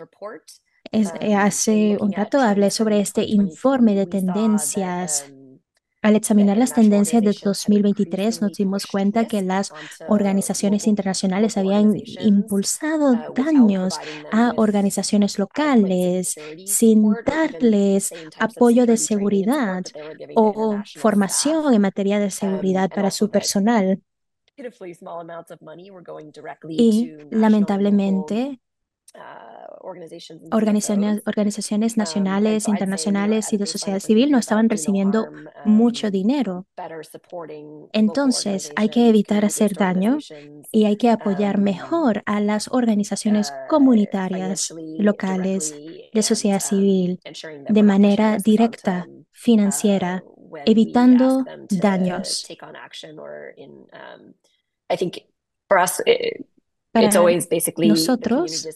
Hace un rato hablé sobre este informe de tendencias. Al examinar las tendencias de 2023, nos dimos cuenta que las organizaciones internacionales habían impulsado daños a organizaciones locales sin darles apoyo de seguridad o formación en materia de seguridad para su personal. Y lamentablemente, organizaciones nacionales, internacionales y de sociedad civil no estaban recibiendo mucho dinero. Entonces, hay que evitar hacer daño y hay que apoyar mejor a las organizaciones comunitarias, locales, de sociedad civil, de manera directa, financiera, evitando daños. Para nosotros,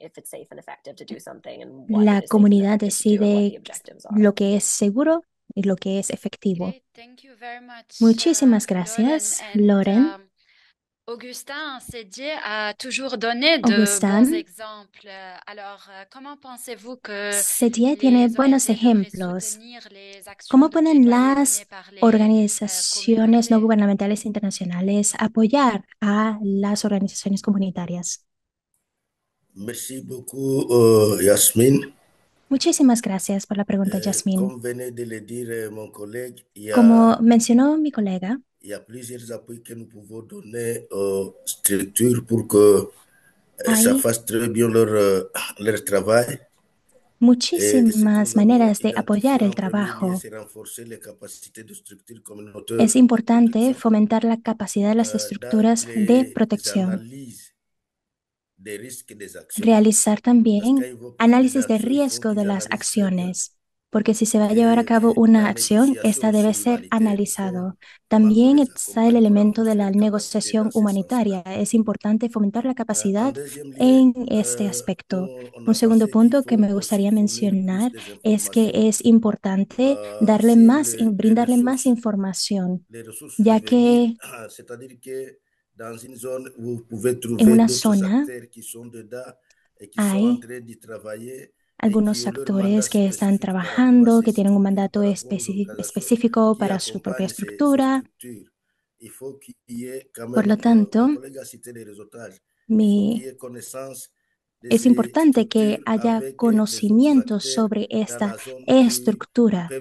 la comunidad decide lo que es seguro y lo que es efectivo. Muchísimas gracias, Lauren. Augustin Sédier a toujours donné de Augustin bons exemples. Alors, comment pensez-vous que Sédier tiene les buenos ONG devraient ejemplos. soutenir les actions ¿Cómo de pueden plaidoyer las menées par les organizaciones no communautés? gubernamentales internacionales apoyar a las organizaciones comunitarias? Merci beaucoup, Yasmine. Muchísimas gracias por la pregunta, Yasmín. Comme venait de le dire mon collègue, Como mencionó mi colega, il y a plusieurs appuis que nous pouvons donner aux structures pour que ça hay fasse très bien leur travail. Et ce que muchísimas nous avons maneras de apoyar identifié en el premier lieu, trabajo. c'est renforcer les capacités de structures communautaires Es de importante protection, fomentar la capacidad de las dans estructuras de les protección. analyses des risques et des actions. Realizar Parce también qu'il faut que les análisis de actions, il faut riesgo de qu'ils las analysent très bien. acciones, porque si se va a llevar a cabo una La acción, négociation esta debe aussi ser humanitaire, il faut analizado. vraiment qu'on También les está el accompagne pour elemento de renforcer la les capacités negociación dans ce sens-là. humanitaria. Es importante fomentar la En capacidad deuxième lieu, en este aspecto. on Un a segundo pensé qu'il punto que faut me aussi gustaría fournir plus mencionar des es que informations es importante sur brindarle más información, les ressources ya juvéniles, que c'est-à-dire que dans une zone, vous pouvez en trouver una d'autres zona acteurs qui sont dedans et qui sont en hay train d'y travailler et qui algunos ont leur mandat actores que están spécifique par rapport à trabajando, ces que tienen un structures, mandato par rapport aux organisations específico qui para su propia accompagnent ces estructura. structures. Il faut qu'il y ait quand Por même, lo tanto, mon collègue a cité les réseautages, il faut qu'il mi y ait connaissance Es importante que haya conocimiento sobre esta estructura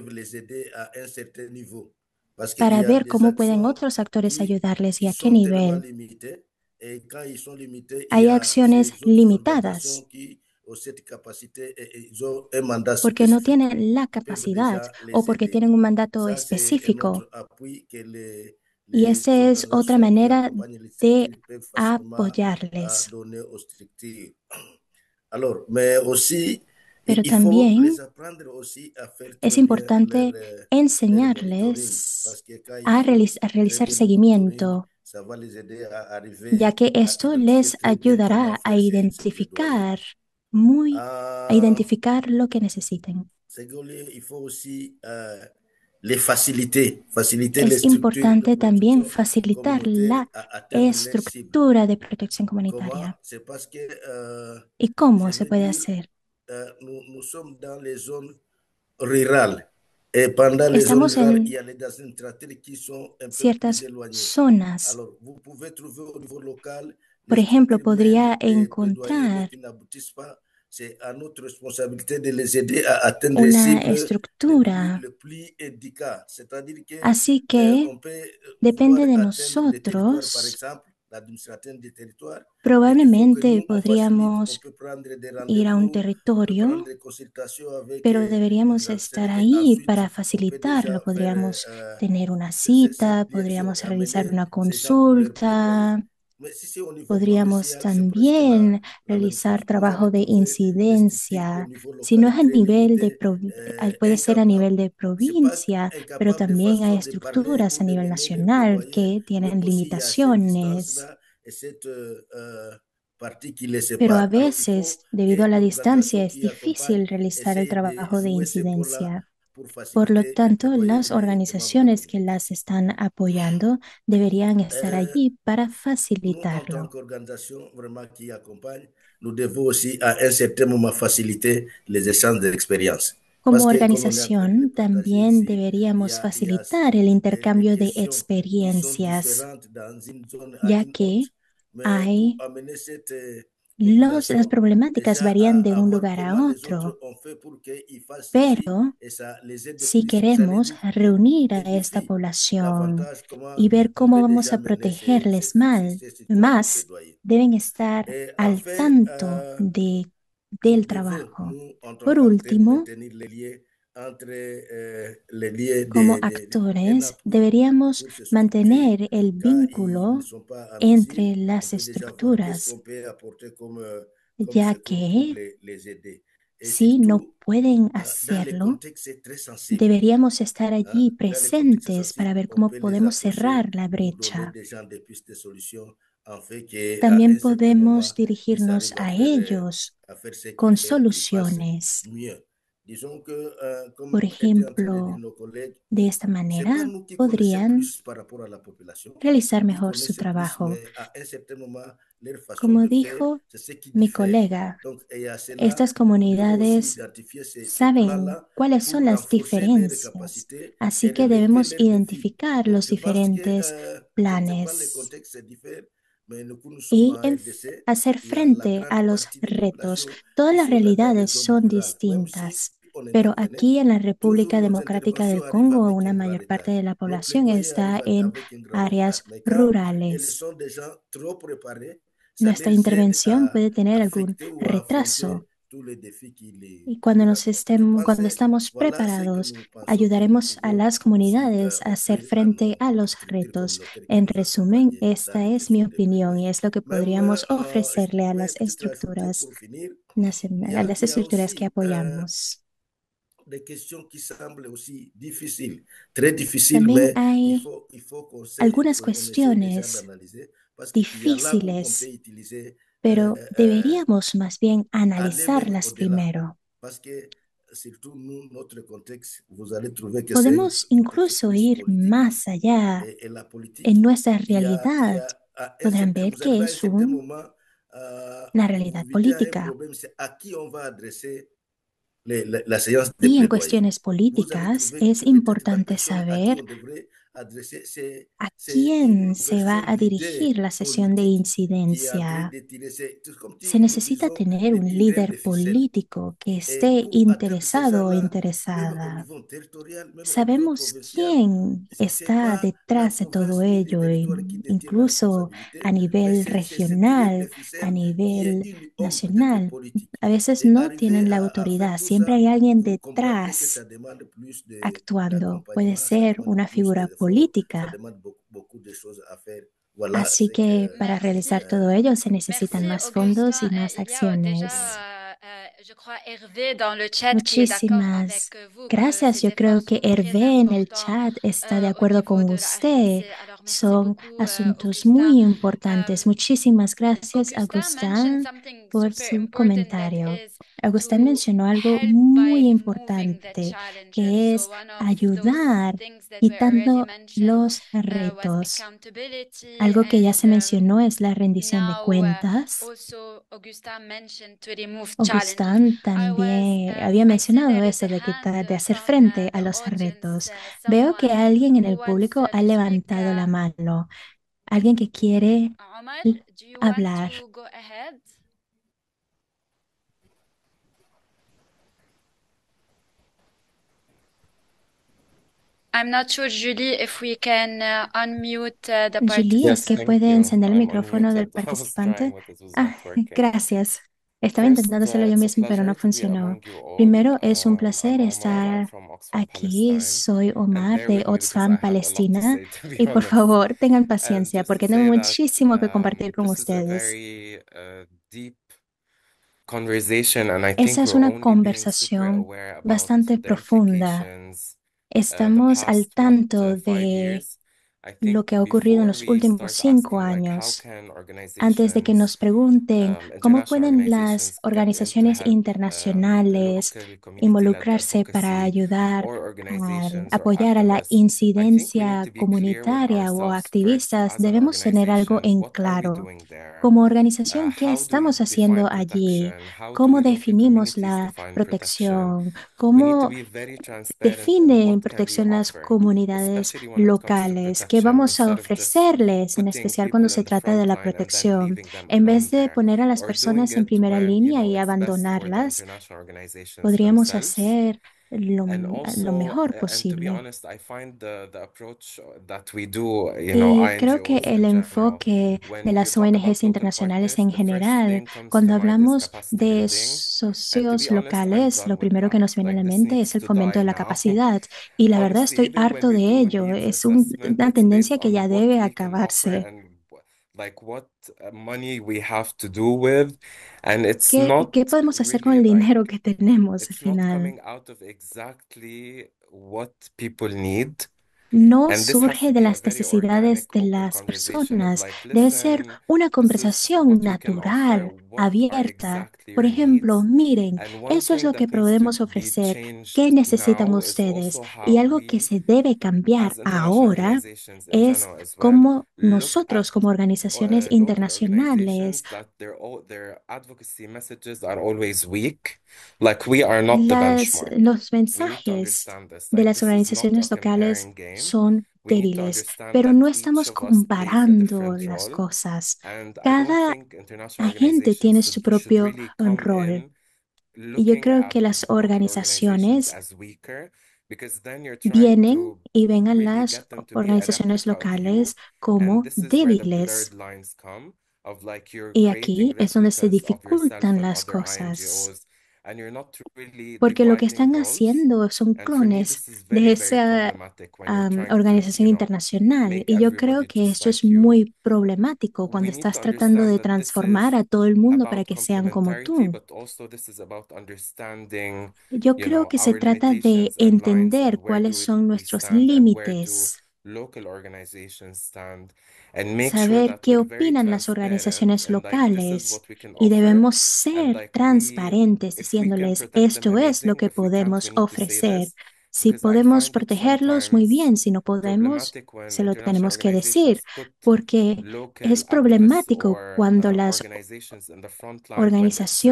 para ver cómo pueden otros actores ayudarles y a qué nivel. Hay acciones limitadas porque no tienen la capacidad o porque tienen un mandato específico. Y esa es otra manera de apoyarles. Pero también es importante enseñarles a realizar seguimiento, ya que esto les ayudará a identificar a identificar lo que necesiten. Es importante también facilitar la estructura de protección comunitaria. ¿Y cómo se puede hacer? Estamos en ciertas zonas. Por ejemplo, podría encontrar una estructura. Así que depende de nosotros. Probablemente podríamos ir a un territorio, pero deberíamos estar ahí para facilitarlo. Podríamos tener una cita, podríamos realizar una consulta. Podríamos también realizar trabajo de incidencia. Si no es a nivel de, puede ser a nivel de provincia, pero también hay estructuras a nivel nacional que tienen limitaciones. Pero a veces, debido a la distancia, es difícil realizar el trabajo de incidencia. Por lo tanto, las organizaciones que las están apoyando deberían estar allí para facilitarlo. Como organización, también deberíamos facilitar el intercambio de experiencias, ya que las problemáticas varían de un lugar a otro, pero si queremos reunir a esta población y ver cómo vamos a protegerles más, deben estar al tanto del trabajo. Por último, como actores, deberíamos mantener el vínculo entre las estructuras, ya que si no pueden hacerlo, deberíamos estar allí presentes para ver cómo podemos cerrar la brecha. También podemos dirigirnos a ellos con soluciones. Por ejemplo, de esta manera podrían realizar mejor su trabajo. Como dijo mi colega, estas comunidades saben cuáles son las diferencias, así que debemos identificar los diferentes planes y hacer frente a los retos. Todas las realidades son distintas, pero aquí en la República Democrática del Congo, una mayor parte de la población está en áreas rurales. Nuestra intervención puede tener algún retraso. Y cuando estamos preparados, ayudaremos a las comunidades a hacer frente a los retos. En resumen, esta es mi opinión y es lo que podríamos ofrecerle a las estructuras nacionales, a las estructuras que apoyamos. También hay algunas cuestiones difíciles, pero deberíamos más bien analizarlas primero. Podemos incluso ir más allá. En nuestra realidad podrán ver que es una realidad política. Y en cuestiones políticas es importante saber ¿A c'est quién une se va version a leader dirigir la sesión de politique qui est en train incidencia? de tirer, c'est comme Se si nous necesita disons tener de un tirer líder les ficelles. político que Et esté pour atteindre ces interesado o gens-là, même au interesada. niveau territorial, même au niveau Sabemos provincial, quién c'est está pas la detrás de todo province ni les ello, territoires qui détiennent la incluso a responsabilité, mais nivel c'est tirer les regional, a ficelles qui est nivel un homme peut-être nacional. politique. A veces Et no arriver tienen la à faire autoridad, tout siempre ça, hay alguien vous comprendrez que ça detrás demande plus actuando. Puede d'accompagnement, ça ser demande una plus figura d'efforts, ça política. demande beaucoup de choses à faire. Voilà Así ce que que para realizar Merci. todo ello se necesitan Merci, más fondos Augustin. y más Il y a acciones. déjà, je crois, Hervé dans le chat qui est d'accord Muchísimas avec vous que gracias. ces Yo creo efforts que sont très Hervé en el importants chat está de au acuerdo niveau con de la usted. RDC. Alors, merci Son beaucoup, asuntos Augustin. muy importantes. Muchísimas gracias, Augustin mentioned Agustín, something por super su important that comentario. is Agustín to mencionó algo help muy by moving the importante, challenges. que So es one of those ayudar things that were already quitando mentioned los was retos. accountability Algo que ya and se mencionó es la rendición de now cuentas. also Augustin mentioned to remove challenges. Augustin I was también había I see mencionado there is eso a de hand de hacer from frente a the los audience, retos. Veo que someone alguien en who el wants público ha to speak. levantado la mano, alguien que quiere Omar, do you want hablar. to go ahead? I'm not sure, Julie, if we can unmute the Julie, ¿es participant. que puede encender el micrófono del participante? Ah, gracias. Estaba intentando hacerlo yo mismo, pero no funcionó. Primero, es un placer estar aquí. Soy Omar de Oxfam, Palestina. Y por favor, tengan paciencia, porque tengo muchísimo que compartir con ustedes. Esa es una conversación bastante profunda. Estamos al tanto de lo que ha ocurrido en los últimos 5 años. Antes de que nos pregunten cómo pueden las organizaciones internacionales involucrarse para ayudar a apoyar a la incidencia comunitaria o activistas, debemos tener algo en claro. Como organización, ¿qué estamos haciendo allí? ¿Cómo definimos la protección? ¿Cómo definen protección las comunidades locales? ¿Qué vamos a ofrecerles, en especial cuando se trata de la protección? En vez de poner a las personas en primera línea y abandonarlas, podríamos hacer lo mejor posible. Y creo que el enfoque de las ONGs internacionales en general, cuando hablamos de socios locales, lo primero que nos viene a la mente es el fomento de la capacidad. Y la verdad estoy harto de ello. Es una tendencia que ya debe acabarse. ¿Qué podemos hacer con el dinero que tenemos al final? No surge de las necesidades de las personas. Debe ser una conversación natural, abierta. Por ejemplo, miren, eso es lo que podemos ofrecer. ¿Qué necesitan ustedes? Y algo que se debe cambiar ahora es cómo nosotros como organizaciones internacionales los mensajes de las organizaciones locales son débiles, pero no estamos comparando las cosas. Cada agente tiene su propio rol. Y yo creo que las organizaciones vienen y ven a las organizaciones locales como débiles. Y aquí es donde se dificultan las cosas. Porque lo que están haciendo son clones de esa organización internacional. Y yo creo que esto es muy problemático cuando estás tratando de transformar a todo el mundo para que sean como tú. Yo creo que se trata de entender cuáles son nuestros límites, saber qué opinan las organizaciones locales y debemos ser transparentes diciéndoles esto es lo que podemos ofrecer. Si podemos protegerlos, muy bien. Si no podemos, se lo tenemos que decir, porque es problemático cuando las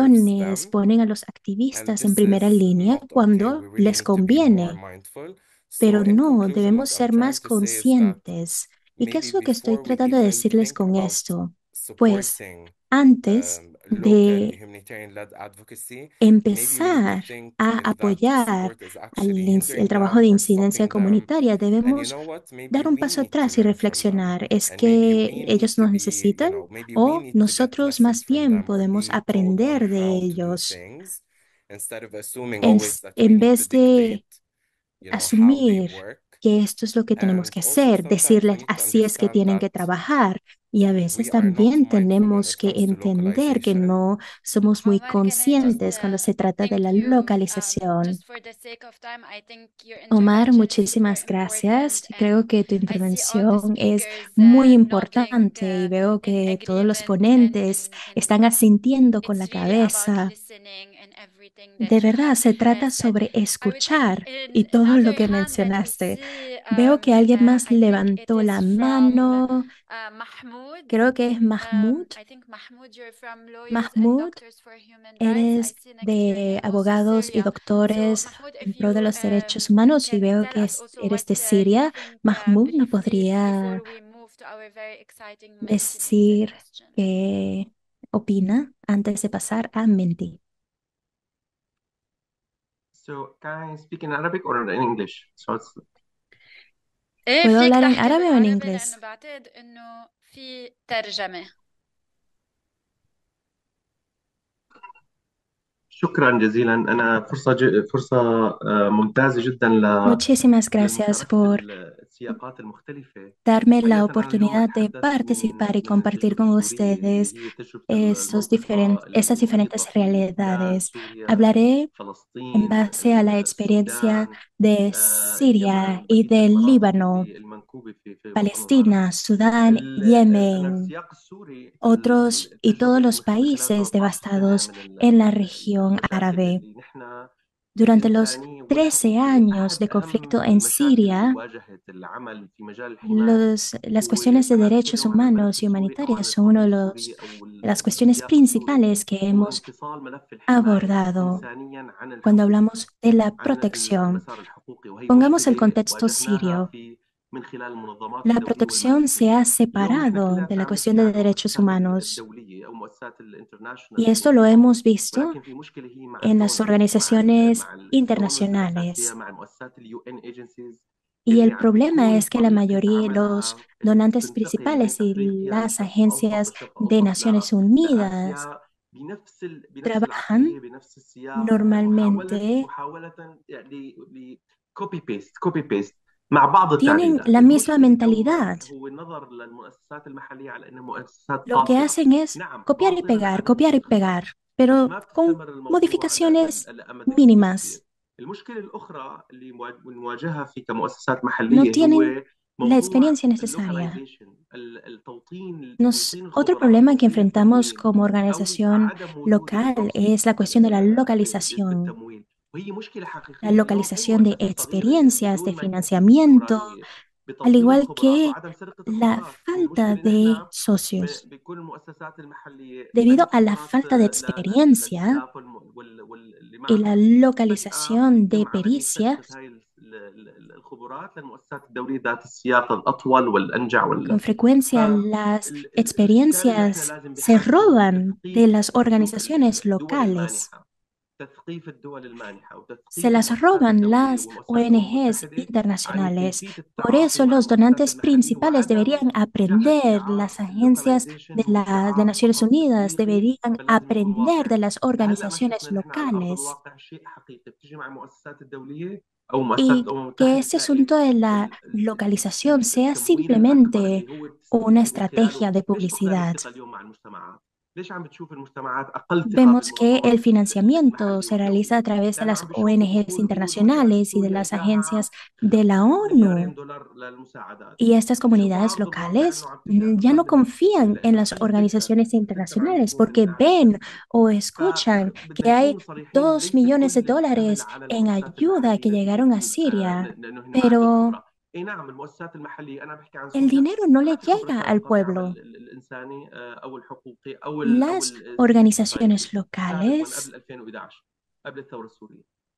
organizaciones ponen a los activistas en primera línea cuando les conviene. pero no, debemos ser más conscientes. ¿Y qué es lo que estoy tratando de decirles con esto? Pues antes de empezar a apoyar el trabajo de incidencia comunitaria, debemos dar un paso atrás y reflexionar. ¿Es que ellos nos necesitan o nosotros más bien podemos aprender de ellos en vez de asumir que esto es lo que tenemos que hacer, decirles así es que tienen que trabajar? Y a veces también tenemos que entender que no somos muy conscientes cuando se trata de la localización. Omar, muchísimas gracias. Creo que tu intervención es muy importante y veo que todos los ponentes están asintiendo con la cabeza. De verdad, se trata sobre escuchar y todo lo que mencionaste. Veo que alguien más levantó la mano. Creo que es Mahmoud. Mahmoud, eres de abogados y doctores en pro de los derechos humanos y veo que eres de Siria. Mahmoud, ¿me podría decir qué opina antes de pasar a Menti? So can I speak in Arabic or in English? So it's ¿Puedo hablar en árabe o en inglés? شكرا جزيلا. أنا فرصة ممتازة جدا Muchísimas gracias por للسياقات المختلفة darme la وحقيقة نحن اليوم oportunidad de نتحدث participar y من compartir تجربة con سورية اللي ustedes هي تجربة المنطقة esas المحيطة diferentes في لبنان realidades. سوريا Hablaré en فلسطين base a la experiencia السودان de Siria اليمن y بقية del المناطق Líbano, اللي المنكوبة في وطن العرب. Palestina, Sudán, أنا Yemen, السياق السوري otros y التجربة todos اللي los من خلالها países طرحتها devastados من en la región المشاكل árabe. اللي نحن Durante los الإنسانية 13 والحقوقية años أحد de أهم conflicto en المشاكل اللي Siria, واجهت العمل في مجال الحماية. las cuestiones de وحماية derechos اليوم عن الملف humanos y السوري أو عن humanitarias son الوضع una السوري أو de las cuestiones السياق السوري principales que هو hemos انفصال ملف الحماية abordado إنسانيا عن cuando الحقوق، hablamos de la عن protección. المسار الحقوقي. وهي Pongamos el مشكلة contexto واجهناها sirio. في من خلال المنظمات La الدولية protección se والمحلية. ha اليوم نحن separado de كلياتنا la عم cuestión نحكي de عن derechos المؤسسات humanos الدولية أو مؤسسات الانترناشونال y esto lo الموجودة، hemos visto ولكن في مشكلة هي مع en las الدونرز، organizaciones مع الدونرز الأساسية، internacionales. مع المؤسسات اليو ان ايجنسيز Y اللي el عم problema بيكون es que la طريقة mayoría, los عملها donantes بتنتقل من principales y افريقيا las للشرق الاوسط، agencias والشرق de الاوسط Naciones Unidas لاسيا، بنفس العقلية، trabajan بنفس السياق، normalmente, محاولة يعني كوبي بيست مع بعض tienen التعديلات. la misma المشكلة اليوم mentalidad. هو النظر للمؤسسات المحلية على انها مؤسسات Lo que قاصرة. hacen es نعم، باطلا عن copiar y الخطأ، pegar, بس pero ما con بتستمر الموضوع modificaciones لأمد mínimas. كبير. المشكلة الأخرى اللي بنواجهها في كمؤسسات No محلية tienen هو la موضوع experiencia necesaria. اللوكاليزيشن، توطين Otro الخبراء، problema que كيفية enfrentamos التمويل como أو organización عدم وجود local البروكسي es la cuestión de la localización, بالتمويل. وهي مشكلة la حقيقية. اليوم أي localización de مؤسسة صغيرة experiencias, de بدون ما يكون في financiamiento, استمرارية al بتوطين igual الخبراء que وعدم سرقة la الخبرات. هي falta المشكلة de نحن socios. بكل المؤسسات المحلية Debido بنك a la خبرات falta de experiencia للستاف اللي y la معنا. فجأة localización de بيتم عملية pericia, سرقة هاي الخبرات للمؤسسات الدولية ذات السياق الأطول والأنجع con frecuencia las فالإشكال اللي احنا experiencias لازم se بحاجته roban de لتثقيف las organizaciones الدول locales. المانحة، تثقيف الدول المانحة Se وتثقيف las المؤسسات roban الدولية las ومؤسسات الأمم ONGs المتحدة عن internacionales. كيفية Por التعاطي eso مع los المؤسسات donantes المحلية principales وعدم deberían جعل aprender, الشعار las agencias اللوكاليزيشن de هو de شعار Naciones فقط Unidas تسويقي، deberían فلازم يكون aprender de واقعي. las لهلا ما organizaciones شفنا نحن على أرض locales. الواقع شيء حقيقي. بتيجي مع المؤسسات الدولية أو مؤسسات Y الأمم que المتحدة este تلاقي asunto de la localización sea التمويل الأكبر simplemente اللي هو una بتستفيدي من خلاله. estrategia de ليش فقدان publicidad. الثقة اليوم مع المجتمعات؟ ليش عم بتشوف المجتمعات أقل ثقة Vemos que بالمنظمات el financiamiento المحلية se realiza a والدولية؟ través de لأنه las عم بيشوفوا ONGs دخول وجود مثلا internacionales y de سوريا las إجاها agencias de la ONU. $2 مليارين للمساعدات. Y estas بشوفوا comunidades عرض الواقع انه locales عم تيجي عم ya no تقدم confían en las قليل جدا organizaciones تبع internacionales المفهوم porque الناعم ven الرسمي. o escuchan فبدنا que hay نكون صريحين، 2 millones de الحمل dólares على en المؤسسات ayuda que المحليه في llegaron a Siria, انه هن ما عندهم pero خبره. اي نعم، المؤسسات المحليه، انا بحكي عن el سوريا، dinero no ما le في خبره llega al سابقه في عمل pueblo. الانساني او الحقوقي او Las السياسي organizaciones سابقا locales قبل 2011، قبل الثوره السوريه.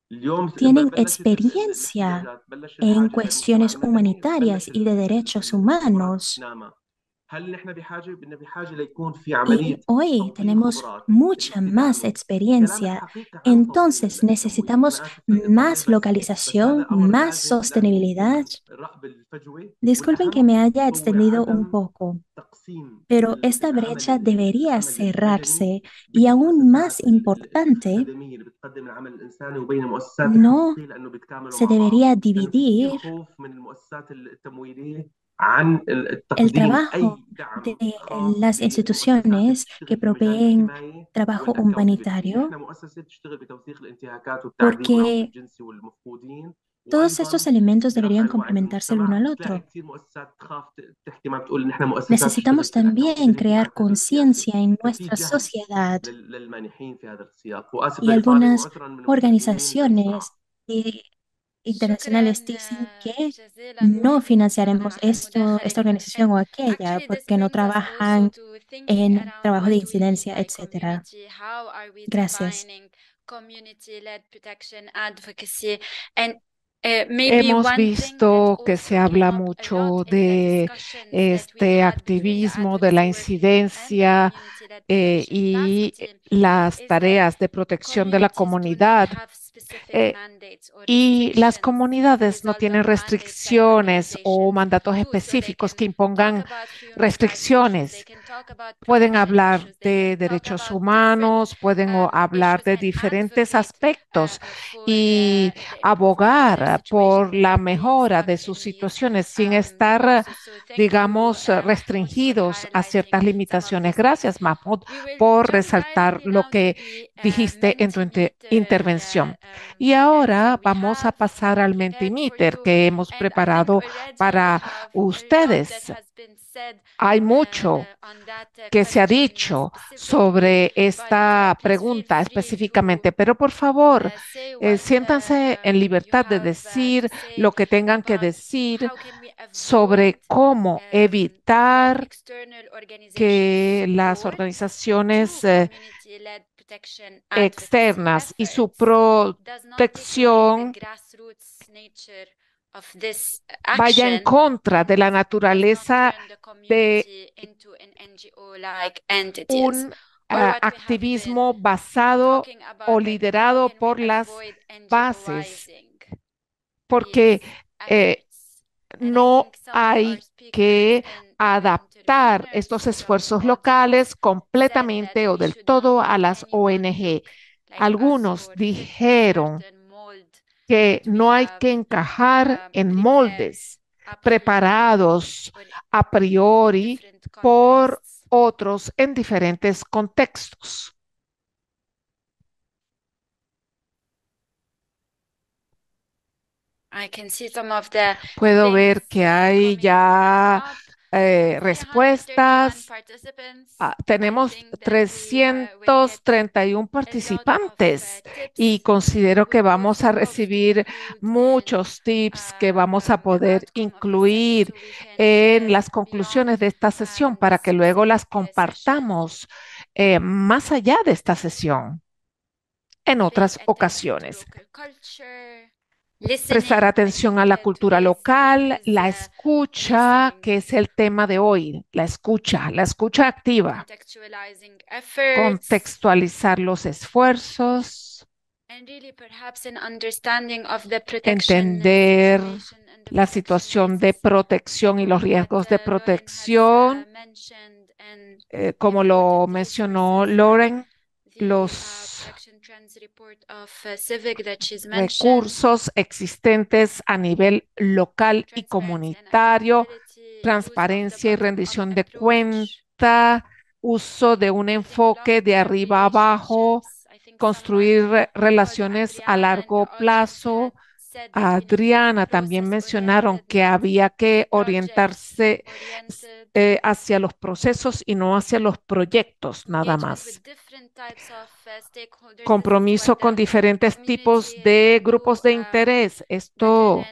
اليوم tienen بلشت experiencia الاحتياجات، بلش en الحاجة المجتمع cuestiones المدني humanitarias بلش y de derechos الخبرات humanos. تنامى. هل نحن بحاجة ليكون في Y عملية hoy توطين tenemos خبرات mucha más لاستدامة الكلام experiencia, الحقيقي عن توطين entonces التمويل؟ necesitamos أنا آسف للإطالة، más بس هذا localización, أمر más لازم sostenibilidad. يتم رأب الفجوة، Disculpen que والأهم me haya هو extendido un عدم poco, تقسيم pero esta العمل brecha debería المدني cerrarse y بين aún más المؤسسات importante, الخدمية اللي بتقدم العمل الإنساني وبين المؤسسات no الحقوقية، لأنه بيتكاملوا se مع بعض. debería لأنه في كثير dividir خوف من المؤسسات التمويلية عن el التقديم trabajo أي de دعم خاص las للمؤسسات اللي instituciones que بتشتغل في مجال proveen الحماية trabajo والاكاونتبيلتي. نحن humanitario, مؤسسة بتشتغل بتوثيق الانتهاكات والتعذيب والعنف porque الجنسي والمفقودين، todos estos وايضا elementos برفع deberían الوعي في complementarse el uno المجتمع. al بتلاقي otro. كثير مؤسسات تخاف تحكي، ما بتقول نحن مؤسسات تشتغل Necesitamos في también الاكاونتبيلتي crear وحتى السياسي. conciencia en ففي nuestra جهل sociedad للمانحين في هذا السياق. واسف y للاطاله algunas وعذرا من المنظمين للسرعه. organizaciones internacionales dicen que جزيلا no محمود financiaremos على esta مداخلتك. organización o aquella Actually, this porque no brings us also trabajan to thinking en around trabajo de what do we mean incidencia, by etcétera. community? How are we Gracias. defining community-led protection advocacy? And maybe Hemos one thing that visto que also se habla came up a lot mucho in the de discussions that we este had between the activismo de la advocacy working group and the incidencia community-led protection task y team las is that tareas de protección de la communities do not comunidad. have specific eh, mandates or y las restrictions that comunidades no result tienen of mandates like restricciones o organizations mandatos do. So they específicos can que talk impongan about human rights issues, they restricciones. can talk about Pueden protection hablar issues, they de can talk derechos about different humanos, pueden hablar issues de and diferentes advocate aspectos for y the improvement of their abogar situation por la without being mejora de stuck sus in these situaciones sin estar, loops. So thank you, digamos, Mahmoud, for restringidos a highlighting ciertas some of limitaciones. these things. Gracias, Mahmoud, We will por jump resaltar directly lo now to que the dijiste en tu Mentimeter intervención. Y ahora that we vamos a have pasar al prepared for Mentimeter you. que hemos And I think preparado already we para have a lot that ustedes. has been said Hay mucho on that que se ha question dicho specifically, sobre but esta please feel pregunta free to específicamente, pero por favor, say what siéntanse en you libertad de have decir to say lo que tengan que about decir how can we avoid sobre cómo evitar external organization que las support organizaciones to community-led protection advocacy externas y su efforts does not take away the protección grassroots nature of this vaya en action contra de la and does not naturaleza turn the de community into an NGO-like entities. un Or what we have been activismo basado talking about, o like, how liderado can we por las avoid bases, NGOizing porque these efforts? And I no think some of our hay speakers que and adaptar interveners estos from the esfuerzos audience locales said completamente that o we del should not todo a let las anyone ONG. look like us Algunos or fit dijeron certain mold que that we no hay have que encajar en prepared moldes a priori preparados or a priori different por contexts. otros en diferentes contextos. I can see some of the Puedo ver links que hay coming ya up. We have 331 respuestas. participants. Tenemos I think that we will get 331 a lot of participantes y tips. considero We que would vamos also a love to recibir include muchos tips que vamos a the poder outcome of the session incluir so we can en share las beyond conclusiones de esta sesión para this que luego las specific session. compartamos más allá de esta sesión en Pay otras attention to ocasiones. local culture, Prestar listening. I atención a think la cultura today's local, theme is la escucha, listening, que es el tema de hoy, la escucha activa, contextualizing efforts, contextualizar los esfuerzos, and really perhaps an understanding of the protection entender situation and the la protection situación de risks, protección y los echoing what riesgos de Lauren has protección, mentioned, and como lo mencionó Lauren, the los protection trends report of Civic that she's mentioned, recursos existentes a nivel local y comunitario, transparencia y rendición de cuenta, uso de un enfoque de arriba a abajo, construir relaciones a largo plazo. Adriana también mencionaron que había que orientarse hacia los procesos y no hacia los proyectos, nada más. Compromiso con diferentes tipos de grupos de interés. Esto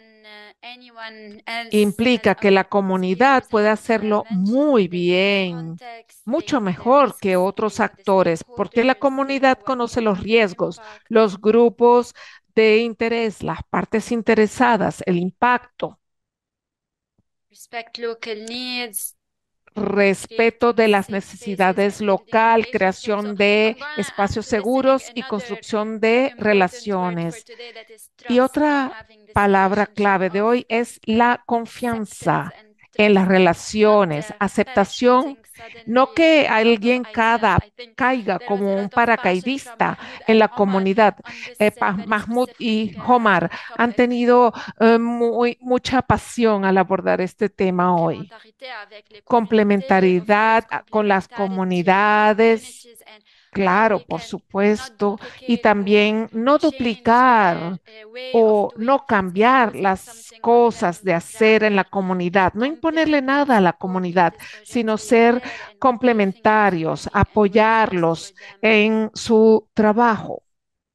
implica que la comunidad puede hacerlo muy bien, mucho mejor que otros actores, porque la comunidad conoce los riesgos, los grupos de interés, las partes interesadas, el impacto, respect local needs, respeto de las necesidades local, creación de espacios seguros y construcción de relaciones. Y otra palabra clave de hoy es la confianza en las relaciones, aceptación, no que alguien caiga como un paracaidista en la comunidad. Mahmoud y Omar han tenido mucha pasión al abordar este tema hoy. Complementariedad con las comunidades, claro, por supuesto, y también no duplicar o no cambiar las cosas de hacer en la comunidad, no imponerle nada a la comunidad, sino ser complementarios, apoyarlos en su trabajo.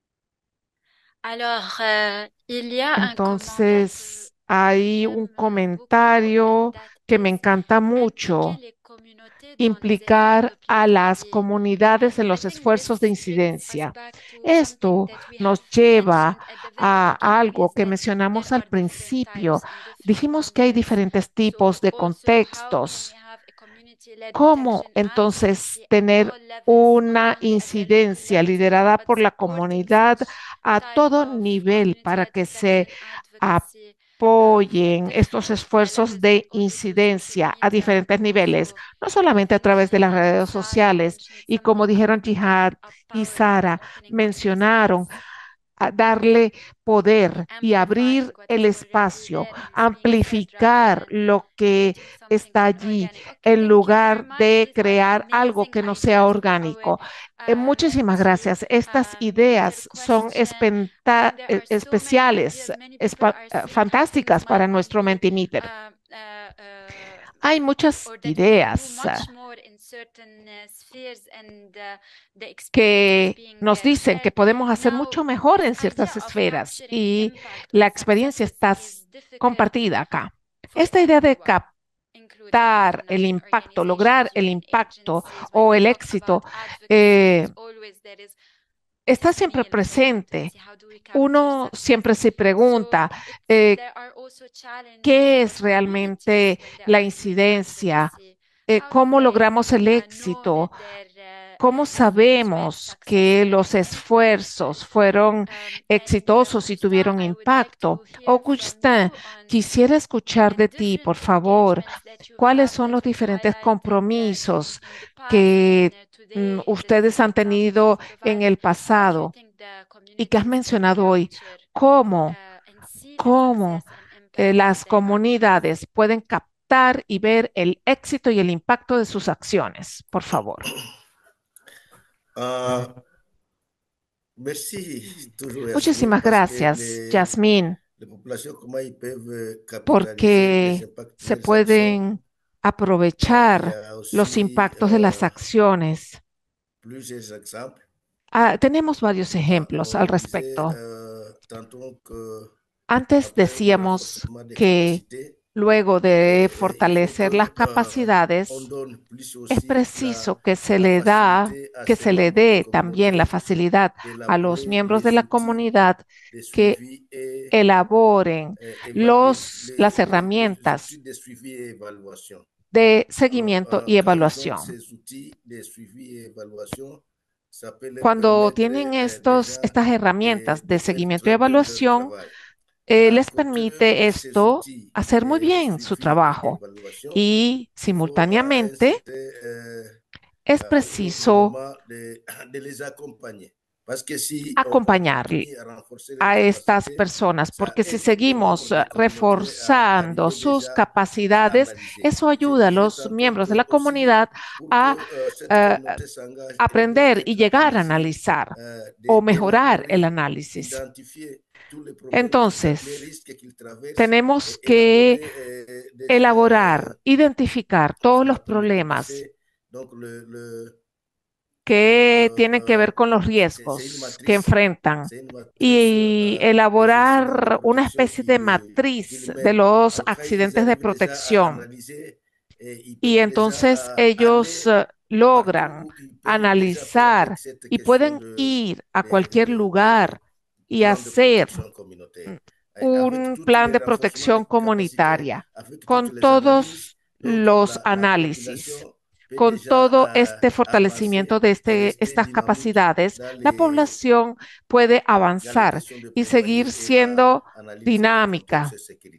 Entonces, hay un comentario que me encanta mucho: implicar a las comunidades en los esfuerzos de incidencia. Esto nos lleva a algo que mencionamos al principio. Dijimos que hay diferentes tipos de contextos. ¿Cómo entonces tener una incidencia liderada por la comunidad a todo nivel para que se apoyen estos esfuerzos de incidencia a diferentes niveles, no solamente a través de las redes sociales? Y como dijeron Jihad y Sara, mencionaron a darle poder y abrir el espacio, amplificar lo que está allí, en lugar de crear algo que no sea orgánico. Muchísimas gracias. Estas ideas son especiales, fantásticas para nuestro Mentimeter. Hay muchas ideas que nos dicen que podemos hacer mucho mejor en ciertas esferas y la experiencia está compartida acá. Esta idea de captar el impacto, lograr el impacto o el éxito, está siempre presente. Uno siempre se pregunta, ¿qué es realmente la incidencia? ¿Cómo logramos el éxito? ¿Cómo sabemos que los esfuerzos fueron exitosos y tuvieron impacto? Augustin, quisiera escuchar de ti, por favor, cuáles son los diferentes compromisos que ustedes han tenido en el pasado y que has mencionado hoy. ¿Cómo las comunidades pueden captar y ver el éxito y el impacto de sus acciones? Por favor. Muchísimas gracias, Yasmín, porque se pueden aprovechar los impactos de las acciones. Tenemos varios ejemplos al respecto. Antes decíamos que luego de fortalecer las capacidades, es preciso que se le dé también la facilidad a los miembros de la comunidad que elaboren las herramientas de seguimiento y evaluación. Cuando tienen estas herramientas de seguimiento y evaluación, les permite esto hacer muy bien su trabajo y simultáneamente es preciso acompañar a estas personas, porque si seguimos reforzando sus capacidades, eso ayuda a los miembros de la comunidad a aprender y llegar a analizar o mejorar el análisis. Entonces, tenemos que identificar todos los problemas que tienen que ver con los riesgos que enfrentan y elaborar una especie de matriz de los accidentes de protección. Y entonces ellos logran analizar y pueden ir a cualquier lugar y hacer un plan de protección comunitaria con todos los análisis, con todo este fortalecimiento de estas capacidades, la población puede avanzar y seguir siendo dinámica.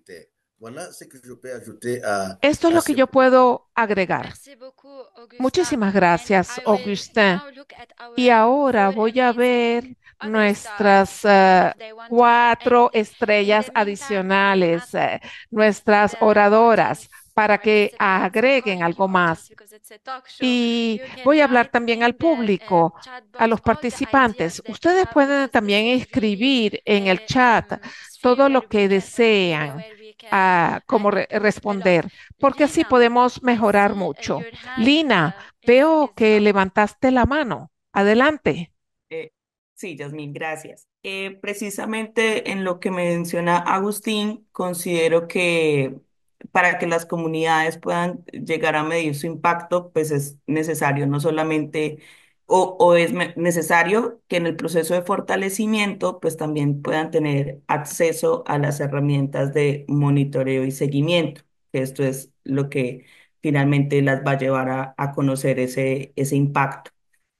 Esto es lo que yo puedo agregar. Muchísimas gracias, Augustin. Y ahora voy a ver nuestras 4 estrellas adicionales, nuestras oradoras, para que agreguen algo más. Y voy a hablar también al público, a los participantes. Ustedes pueden también escribir en el chat todo lo que desean como responder, porque así podemos mejorar mucho. Lina, veo que levantaste la mano. Adelante. Sí, Yasmín, gracias. Precisamente en lo que menciona Agustín, considero que para que las comunidades puedan llegar a medir su impacto, pues es necesario no solamente, necesario que en el proceso de fortalecimiento, pues también puedan tener acceso a las herramientas de monitoreo y seguimiento, que esto es lo que finalmente las va a llevar a conocer ese impacto.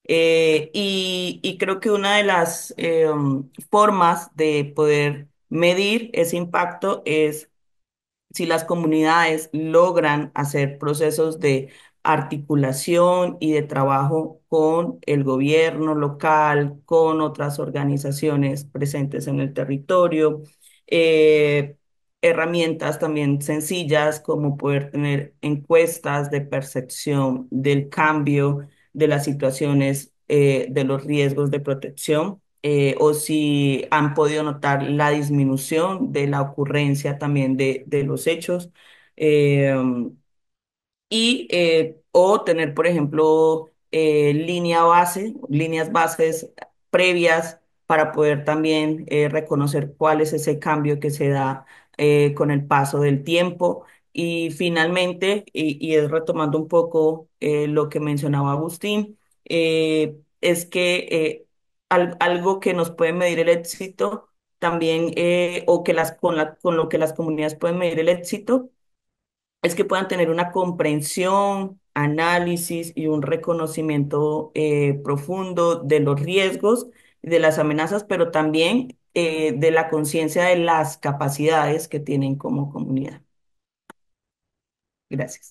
Y creo que una de las formas de poder medir ese impacto es si las comunidades logran hacer procesos de articulación y de trabajo con el gobierno local, con otras organizaciones presentes en el territorio, eh, herramientas también sencillas como poder tener encuestas de percepción del cambio de las situaciones, de los riesgos de protección, o si han podido notar la disminución de la ocurrencia también de los hechos, eh, o tener, por ejemplo, líneas bases previas para poder también reconocer cuál es ese cambio que se da con el paso del tiempo. Y finalmente, y es retomando un poco lo que mencionaba Agustín, es que algo que nos puede medir el éxito también, o que con lo que las comunidades pueden medir el éxito, es que puedan tener una comprensión, análisis y un reconocimiento profundo de los riesgos, de las amenazas, pero también de la conciencia de las capacidades que tienen como comunidad. Gracias.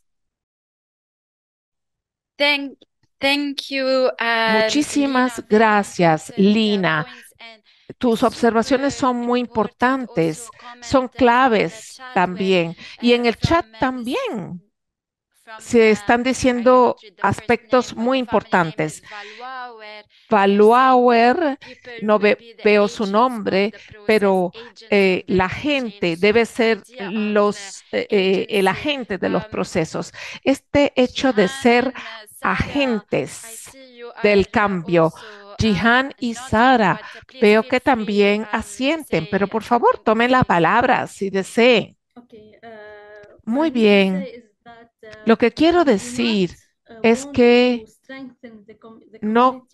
Thank you, Muchísimas Lina. gracias, Lina. Tus observaciones son muy importantes, son claves también. Y en el chat también se están diciendo aspectos muy importantes. Valuauer, no veo su nombre, pero la gente debe ser el agente de los procesos. Este hecho de ser agentes del cambio. Jihan y Sara, veo que también asienten, pero por favor tomen la palabra si deseen. Muy bien. Lo que quiero decir es que no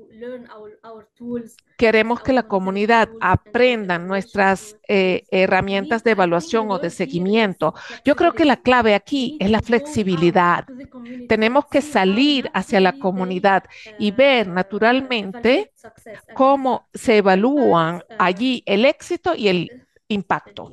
queremos que la comunidad aprenda nuestras herramientas de evaluación o de seguimiento. Yo creo que la clave aquí es la flexibilidad. Tenemos que salir hacia la comunidad y ver naturalmente cómo se evalúan allí el éxito y el impacto.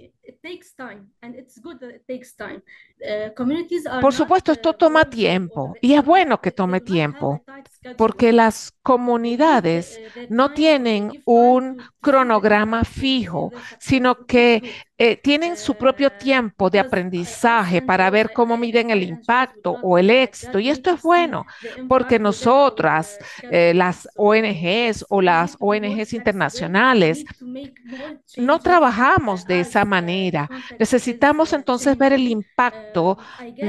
Por supuesto, esto toma tiempo y es bueno que tome tiempo porque las comunidades no tienen un cronograma fijo, sino que tienen su propio tiempo de aprendizaje para ver cómo miden el impacto o el éxito. Y esto es bueno porque nosotras, las ONGs o las ONGs internacionales, no trabajamos de esa manera. Necesitamos entonces ver el impacto,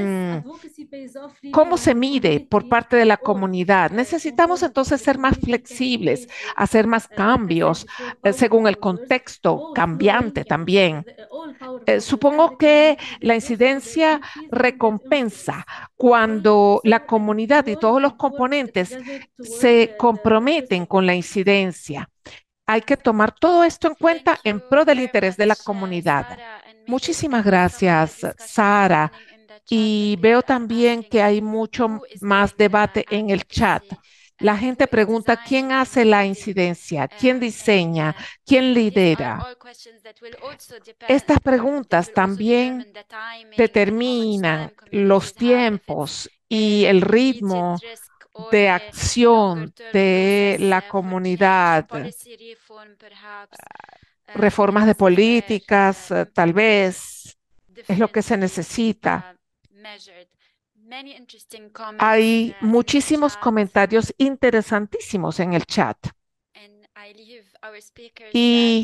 cómo se mide por parte de la comunidad. Necesitamos entonces ser más flexibles, hacer más cambios según el contexto cambiante también. Supongo que la incidencia recompensa cuando la comunidad y todos los componentes se comprometen con la incidencia. hay que tomar todo esto en cuenta en pro del interés de la comunidad. Muchísimas gracias, Sara. Y veo también que hay mucho más debate en el chat. La gente pregunta, ¿quién hace la incidencia? ¿Quién diseña? ¿Quién lidera? Estas preguntas también determinan los tiempos y el ritmo de acción de la comunidad, reformas de políticas, tal vez es lo que se necesita. Hay muchísimos comentarios interesantísimos en el chat y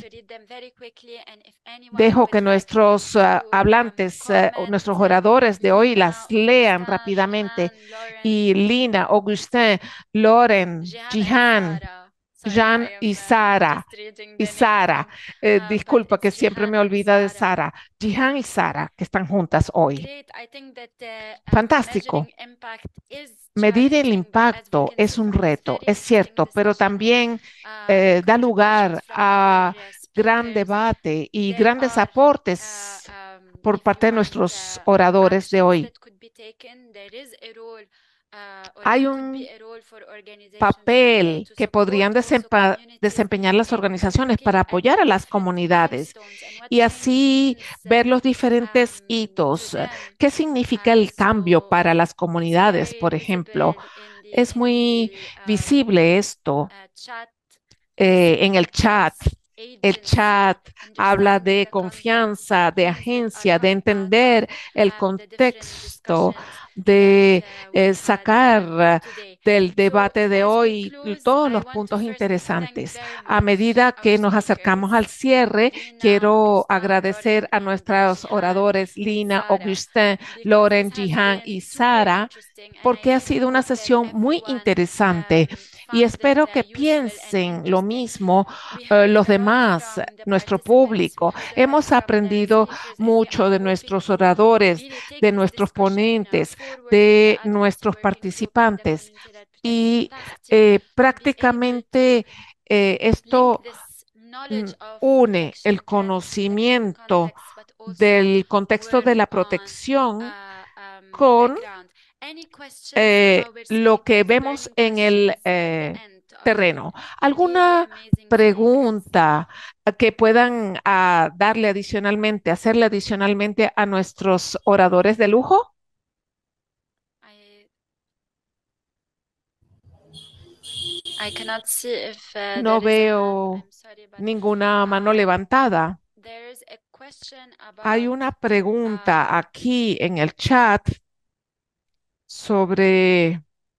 dejo que nuestros hablantes, o nuestros oradores de hoy las lean rápidamente. Y Lina, Augustin, Lauren, Jihan, Jean y Sara. Disculpa que siempre me olvida de Sara. Jihan y Sara, que están juntas hoy. Fantástico. Medir el impacto es un reto, es cierto, pero también da lugar a gran debate y grandes aportes por parte de nuestros oradores de hoy. Hay un papel que podrían desempeñar las organizaciones para apoyar a las comunidades y así ver los diferentes hitos. ¿Qué significa el cambio para las comunidades, por ejemplo? Es muy visible esto en el chat. El chat habla de confianza, de agencia, de entender el contexto, de sacar del debate de hoy todos los puntos interesantes. A medida que nos acercamos al cierre, quiero agradecer a nuestros oradores Lina, Augustin, Lauren, Jihan y Sara, porque ha sido una sesión muy interesante y espero que piensen lo mismo los demás, nuestro público. Hemos aprendido mucho de nuestros oradores, de nuestros ponentes, de nuestros participantes y prácticamente esto une el conocimiento del contexto de la protección con lo que vemos en el terreno. ¿Alguna pregunta que puedan hacerle adicionalmente a nuestros oradores de lujo? No veo ninguna mano levantada. Hay una pregunta aquí en el chat sobre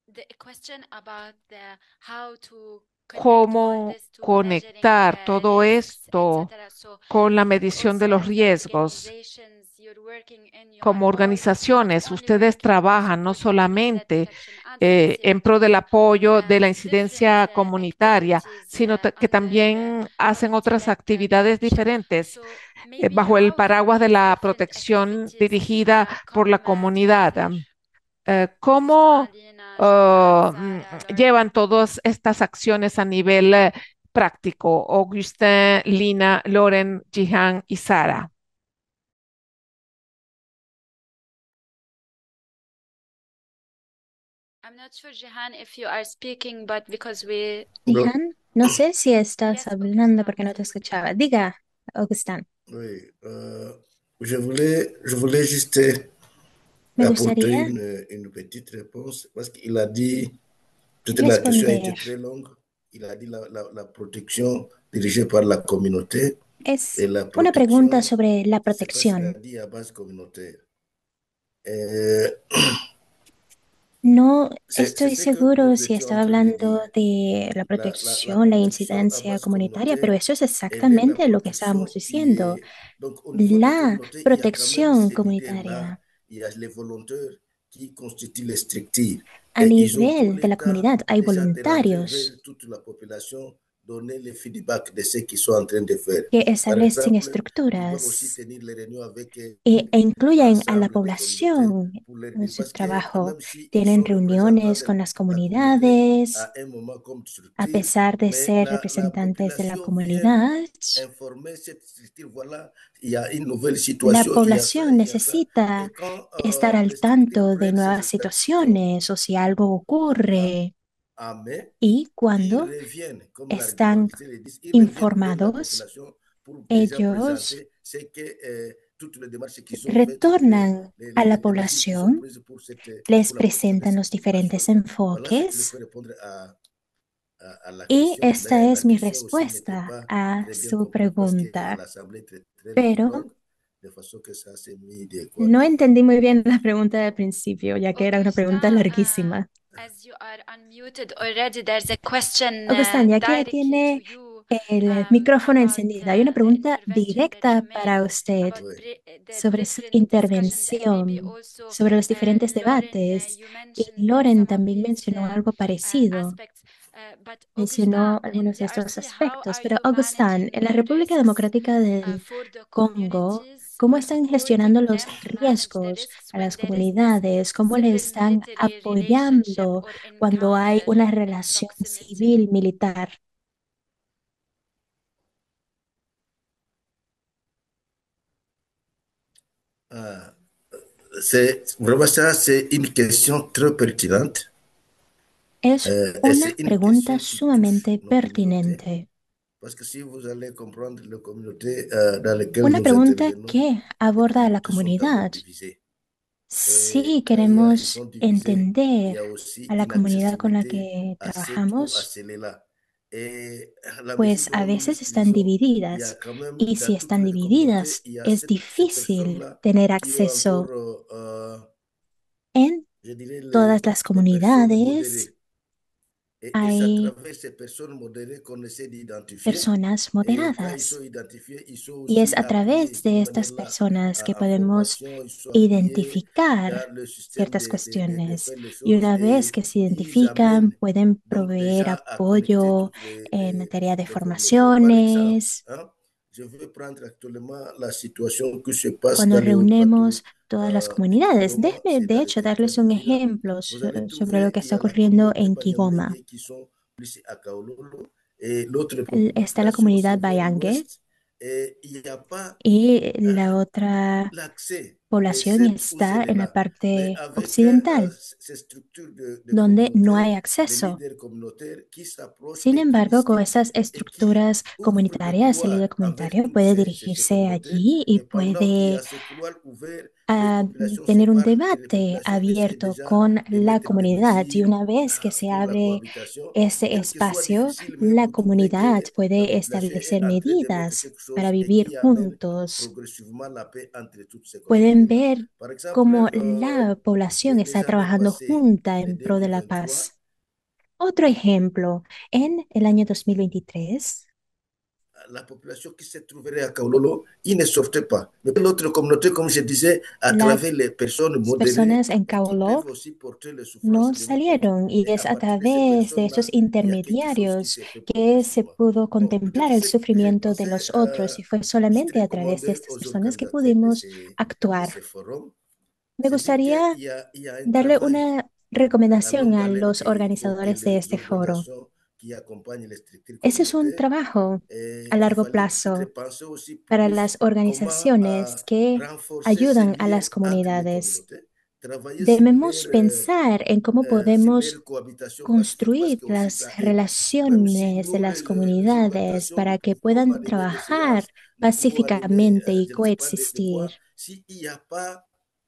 cómo conectar todo esto con la medición de los riesgos. Como organizaciones, ustedes trabajan no solamente en pro del apoyo de la incidencia comunitaria, sino que también hacen otras actividades diferentes bajo el paraguas de la protección dirigida por la comunidad. ¿Cómo llevan todas estas acciones a nivel práctico? Augustin, Lina, Lauren, Jihan y Sara. Jihan, no sé si estás hablando porque no te escuchaba. Diga, Augustin. Oui, je voulais juste Me apporter gustaría une petite réponse parce qu'il a dit, toute la question a été très longue, il a dit la protection dirigée par la communauté Es et la una pregunta protection, sobre la je ne sais pas s'il a protección. dit à base communautaire. Euh, No c'est estoy ce que nous seguro si étions en estaba train de hablando dire. de la La protección, la protection à incidencia base comunitaria, pero communautaire, eso es elle est la exactamente lo que estábamos protection qui diciendo. est... Donc, au niveau des La communautés, il y a quand même protección ces leaders-là, comunitaria. il y a les volontaires qui constituent les structures. A Et ils ont pour nivel de la l'État comunidad hay déjà de rendre voluntarios. vers toute la population donner les feedbacks de ce qu'ils sont en train de faire. que Par establecen exemple, ils peuvent aussi estructuras tenir les réunions avec e incluyen a la l'ensemble des communautés población pour leur en dire, su parce que trabajo. même s'ils Tienen sont représentants reuniones de con las la communauté comunidades, à un moment comme a structure, pesar de mais ser la representantes de la population vient comunidad. informer cette structure, voilà, il y a une nouvelle La situation, il y a ça, población il y a ça. Et necesita quand estar les al structures tanto de prennent ces nuevas informations situaciones o si algo ocurre. en main, Y ils cuando reviennent, comme l'argument están le dit, ils reviennent vers la informados, population pour déjà ellos présenter ce que toutes les démarches qui sont faites, retornan a la les mesures qui sont población, prises les pour la protection de presentan cette los population. diferentes Voilà ce que je peux enfoques. répondre à la Y question, esta mais la es mi question aussi n'était respuesta pas a très bien su comprise parce que pregunta. l'Assemblée est très, très Pero longue, de façon que ça s'est mis de quoi. no entendí muy bien la pregunta del principio, ya que era una pregunta larguísima. As you are unmuted already, there's a question Augustán, ya que ya directly to tiene you el micrófono about encendido, hay una the pregunta intervention that you directa made para usted about Oui. the sobre su different discussions, and maybe intervención, also sobre los diferentes Lauren, debates. you Y mentioned Loren some of también these mencionó algo parecido, aspects, but mencionó Augustin, in algunos de estos DRC, how aspectos. are Pero you Augustán, managing en la República risks Democrática del for the Congo, communities ¿cómo or están gestionando supporting los them to manage the riesgos risks a when las there is this comunidades? ¿Cómo les civil están military relationship apoyando or cuando hay encounter una in relación proximity? civil-militar? Vraiment ça, c'est une question très pertinente. Es Et una c'est une pregunta question qui touche sumamente nos communautés. pertinente. Parce que si vous allez comprendre les communautés dans lesquelles Una nous pregunta intervenons, que les aborda a la communautés sont d'abord comunidad. divisées. Si Quand ils queremos sont divisés, il y entender a aussi a la une comunidad con la accessibilité que à cette ou à trabajamos, celle-là. Et la mesure pues a dont nous veces están l'utilisons, il y a divididas. quand même Y dans si toutes están les communautés, divididas, il y a es ces difícil personnes-là tener qui ont acceso encore, en je dirais, todas las les personnes comunidades. modérées. Et c'est à Hay travers ces personnes modérées qu'on essaie d'identifier. personas Et quand ils sont moderadas. identifiés, ils sont Y es aussi a appuyés través de d'une estas manière-là personas que en podemos formation, ils sont appuyés identificar dans le système ciertas de cuestiones. faire les Y choses una vez et que se ils identifican, amènent pueden donc les proveer gens à connecter apoyo toutes en materia de les communautés. Par exemple, formaciones. hein, je veux prendre actuellement la situation que se passe Cuando dans le Haut-Plateau reunemos todas las de comunidades, Kigoma, déjeme c'est de dans le hecho territoire darles de un Kigame. ejemplo Vous allez sobre lo trouver que qu'il y está a la ocurriendo communauté en Banyamulenge Kigoma. qui sont plus à Kaololo et l'autre Está la population c'est comunidad vers Bayangue l'ouest et il n'y a pas y la otra l'accès de población cette ou está en la celle-là. Mais parte avec occidental, ces structures de donde no hay communautaires, les acceso. leaders communautaires qui s'approchent Sin et qui embargo, con discutent esas et qui estructuras ouvrent le comunitarias, el couloir líder envers comunitario toutes puede ces dirigirse communautés. allí y Et pendant qu'il y puede a ce couloir ouvert, les a populations se tener un parlent et les debate populations essaient abierto déjà con de la mettre des comunidad. Y mesures una vez que se pour la abre cohabitation, ese quel que soit espacio, difficile, mais la vous trouverez comunidad que la puede population est establecer en train de mettre medidas quelque para chose et vivir qui amène juntos. progressivement la paix entre toutes ces Pueden communautés-là. ver Par exemple, cómo la población está les années trabajando passées, junta les en pro de la 2023, paz. Otro ejemplo, en el año 2023, la population qui se trouverait à Kaololo, ils ne sortaient pas. Mais l'autre communauté, comme je disais, à las travers les personnes modérées personas en et qui peuvent Kaolo aussi porter les souffrances no de nous autres. salieron y Et es à a partir de ces través de estos personnes-là, il y a quelque chose qui intermediarios se fait que se progressivement. pudo Bon, contemplar peut-être el ce que j'ai sufrimiento de pensé los otros y fue solamente juste a través de recommander estas aux personas que organisateurs pudimos de actuar. ces forums, Me c'est dire qu'il gustaría y a un darle travail una à recomendación longue a haleine los qu'il faut que organizadores de les este foro. organisations qui accompagnent les structures Ese es un communautaires, trabajo a il largo fallait peut-être plazo penser aussi para plus las comment organizaciones que renforcer ces ayudan a liens las entre les comunidades. communautés, travailler sur Debemos pensar en cómo leur podemos cohabitation pacifique, parce construir que aussi las ça aide, même si relaciones de nous, las les comunidades organisations, para nous que pouvons puedan animer des trabajar séances, nous pouvons animer, pacíficamente y je ne sais pas de coexistir, quoi, s'il n'y a pas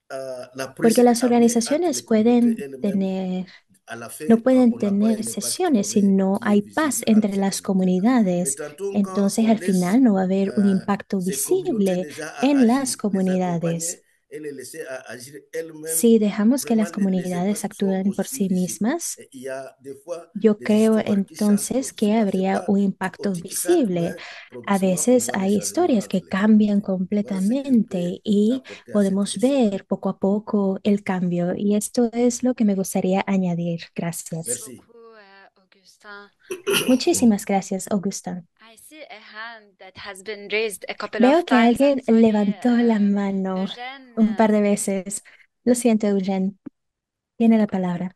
la porque prise las en main entre organizaciones les communautés pueden elles-mêmes, tener, à la fin, no quand pueden on n'a pas tener un impact sesiones si commun no qui est hay paz visible entre entre ces las communautés-là. Mais comunidades. tantôt, quand Entonces, on al laisse final no va a haber un impacto ces communautés visible déjà à en las agir, les comunidades. accompagner et les laisser à agir elles-mêmes, Si dejamos que vraiment las les comunidades impacts sont actúen por aussi sí visibles. mismas, Et il y a des fois yo des creo histoires qui changent entonces que progressivement. C'est habría pas un au impacto tic-tac, visible. mais A progressivement, on veces voit les hay changements historias entre que les cambian communautés. Voilà ce que je peux completamente y apporter à cette podemos question-là. ver poco a poco el cambio. Y esto es lo que me gustaría añadir. Gracias. Merci. Muchísimas gracias, Augustin. I see a hand that has been raised a couple Veo of que times. I'm alguien sorry, levantó la mano Eugène. un par de veces. Lo siento, Eugène. Tiene la palabra.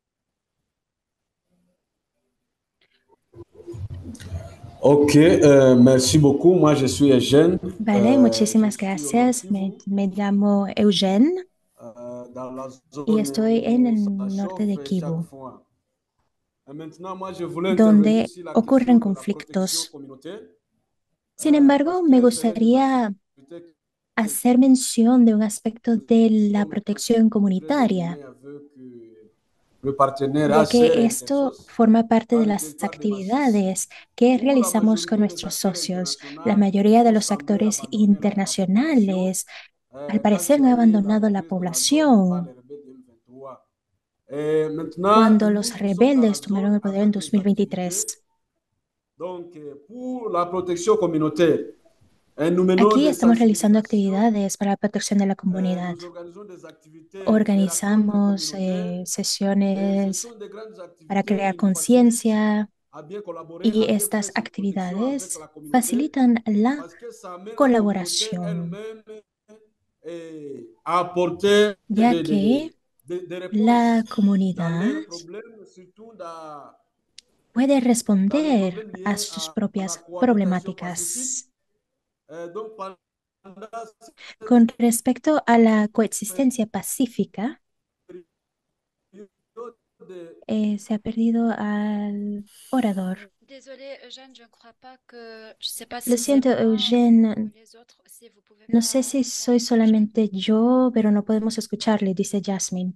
Ok, merci beaucoup. Moi, je suis Eugène. Vale, Je muchísimas suis au gracias. Nord-Kivu, Me llamo Eugène dans la y zone estoy en où ça el norte de chauffe chaque Kivu, fois. Et maintenant, moi, je voulais intervenir donde sur la ocurren question de la protection conflictos. communautaire Sin parce embargo, me que nous gustaría activités que hacer mención de un aspecto de nous la sommes protección très comunitaria, alignés avec le partenaire ya ACR que esto Intersos forma parte dans de le las territoire de Massis, actividades que où la realizamos con majorité des nuestros acteurs socios. La internationaux mayoría de ont los semblé actores abandonner la population internacionales, al quand parecer, il y han a eu la abandonado la reprise de la zone par les población rebelles de M23. Et maintenant, cuando nous los qui sommes dans rebeldes la tomaron zone el poder en avec les 2023. activités, donc pour la protection communautaire, nous menons Aquí des estamos realizando sensibilisations, actividades para la protección de la comunidad. nous organisons des activités de rencontres Organizamos communautaires, et ce sesiones sont des grandes para activités crear qui nous facilitent conciencia à bien collaborer, y à bien faire estas ces productions avec actividades la communauté, facilitan la parce que ça amène la communauté colaboración, elle-même à apporter ya que des la réponses dans comunidad leurs problèmes, surtout puede dans les responder problèmes a liés sus à la propias cohabitation pacifique. problemáticas. Donc, pendant Con respecto a la cette coexistencia pacífica, période de se ha perdido al orador. Désolée, Eugène, je ne crois pas que... Je sais pas Lo si c'est siento, moi Eugène. ou les autres, si vous pouvez No pas sé si soy entendre Eugène. solamente yo, pero no podemos escucharle, dice Jasmine.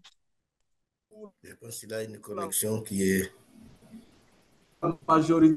Je pense qu'il a une connexion qui est. la majorité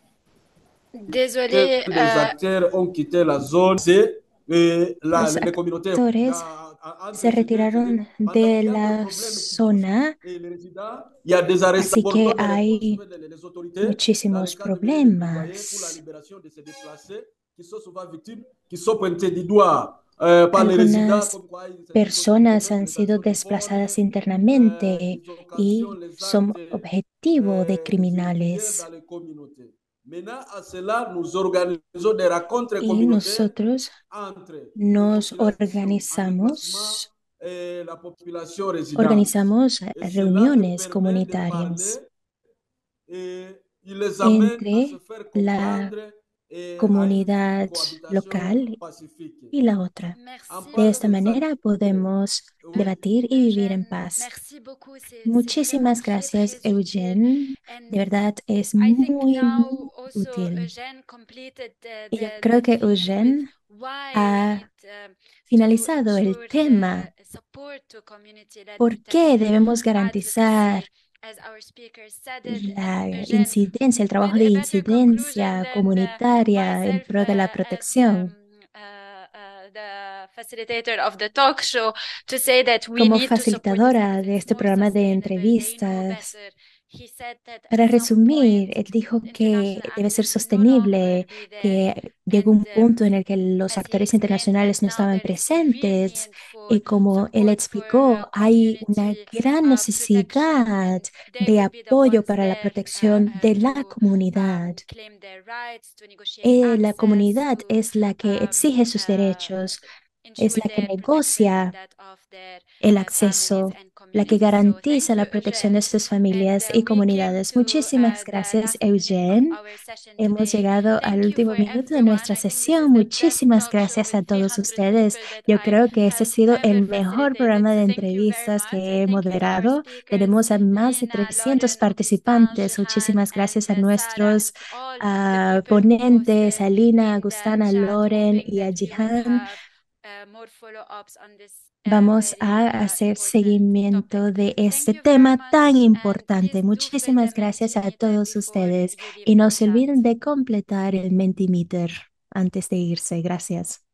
Désolée, des acteurs ont quitté la zone, c'est Los les communautés actores se entre se dire que retiraron pendant de qu'il y a des la problèmes qui touchent zona, les résidents, il y a des arrestations, así que abordons des réponses hay vers les autorités dans le muchísimos cadre de mener des plaidoyers pour la problemas. libération de ces déplacés qui sont souvent victimes, qui sont pointés du doigt par les résidents, Algunas comme quoi ils sont de personas han commettre des sido actions de vol, desplazadas internamente ils occasionnent y les son actes objetivo de irréguliers criminales. dans les communautés. Maintenant, à cela, nous organisons des rencontres Y communautaires nosotros entre les nos populations en déplacement organizamos, et la population résidente. organizamos Et cela les reuniones permet de parler comunitarias et il les amène à se entre faire la comprendre et à une comunidad cohabitation local pacifique. y la otra. merci En De parlant esta des manera activités, podemos oui, debatir y vivir en Eugène, paz. merci beaucoup. C'est vraiment Muchísimas très, gracias, très utile. Eugene. And De verdad es I think muy, now muy also útil. Eugène completed Y yo creo que theme with Eugene why we need ha to finalizado el ensure tema. support to community-led ¿Por qué protection, debemos garantizar advocacy, as our speaker said it, and la Eugène, incidencia, el trabajo with de a better conclusion incidencia than comunitaria en myself pro de la as protección? the facilitator of the talk show to say that we Como need to support this because facilitadora de it's este more programa de sustainable. They know entrevistas, better. He said that para at some resumir, point él dijo que international debe ser actors will no longer sostenible, be there. que llegó un punto en el que los As he actores explained that internacionales no now estaban there is a real presentes need for y como él support for explicó, hay una community gran protection, necesidad and they de will be the apoyo ones para la there protección de la to comunidad. claim their rights, to negotiate La access, comunidad to es la que exige sus derechos, es ensure la que their protection and negocia that of their el families acceso, and la que communities. So thank garantiza you, la protección Eugène. de sus And familias y we came comunidades. to Muchísimas the gracias, last minute of Eugene. our session Hemos today. llegado al Thank you último for minuto de everyone. nuestra I think this sesión. is the best Muchísimas talk show gracias with a todos 300 ustedes. people that Yo I creo que este ha have sido ever el mejor facilitated. programa So de thank you very entrevistas much. que And he thank you to our moderado. speakers, Tenemos a más de Lina, 300 Lauren, Augustin, participantes. Jehan, Muchísimas and gracias a Sarah, and nuestros to all the people who ponentes, posted a Lina, a in the Gustana, a chat, Loren hoping y a that we will Jihan. have more follow-ups on this Vamos very a hacer important seguimiento topic. de Thank este you very tema tan much, and importante. please do fill the Muchísimas gracias a Mentimeter todos before ustedes you leave y no the se chat. olviden de completar el Mentimeter antes de irse. Gracias.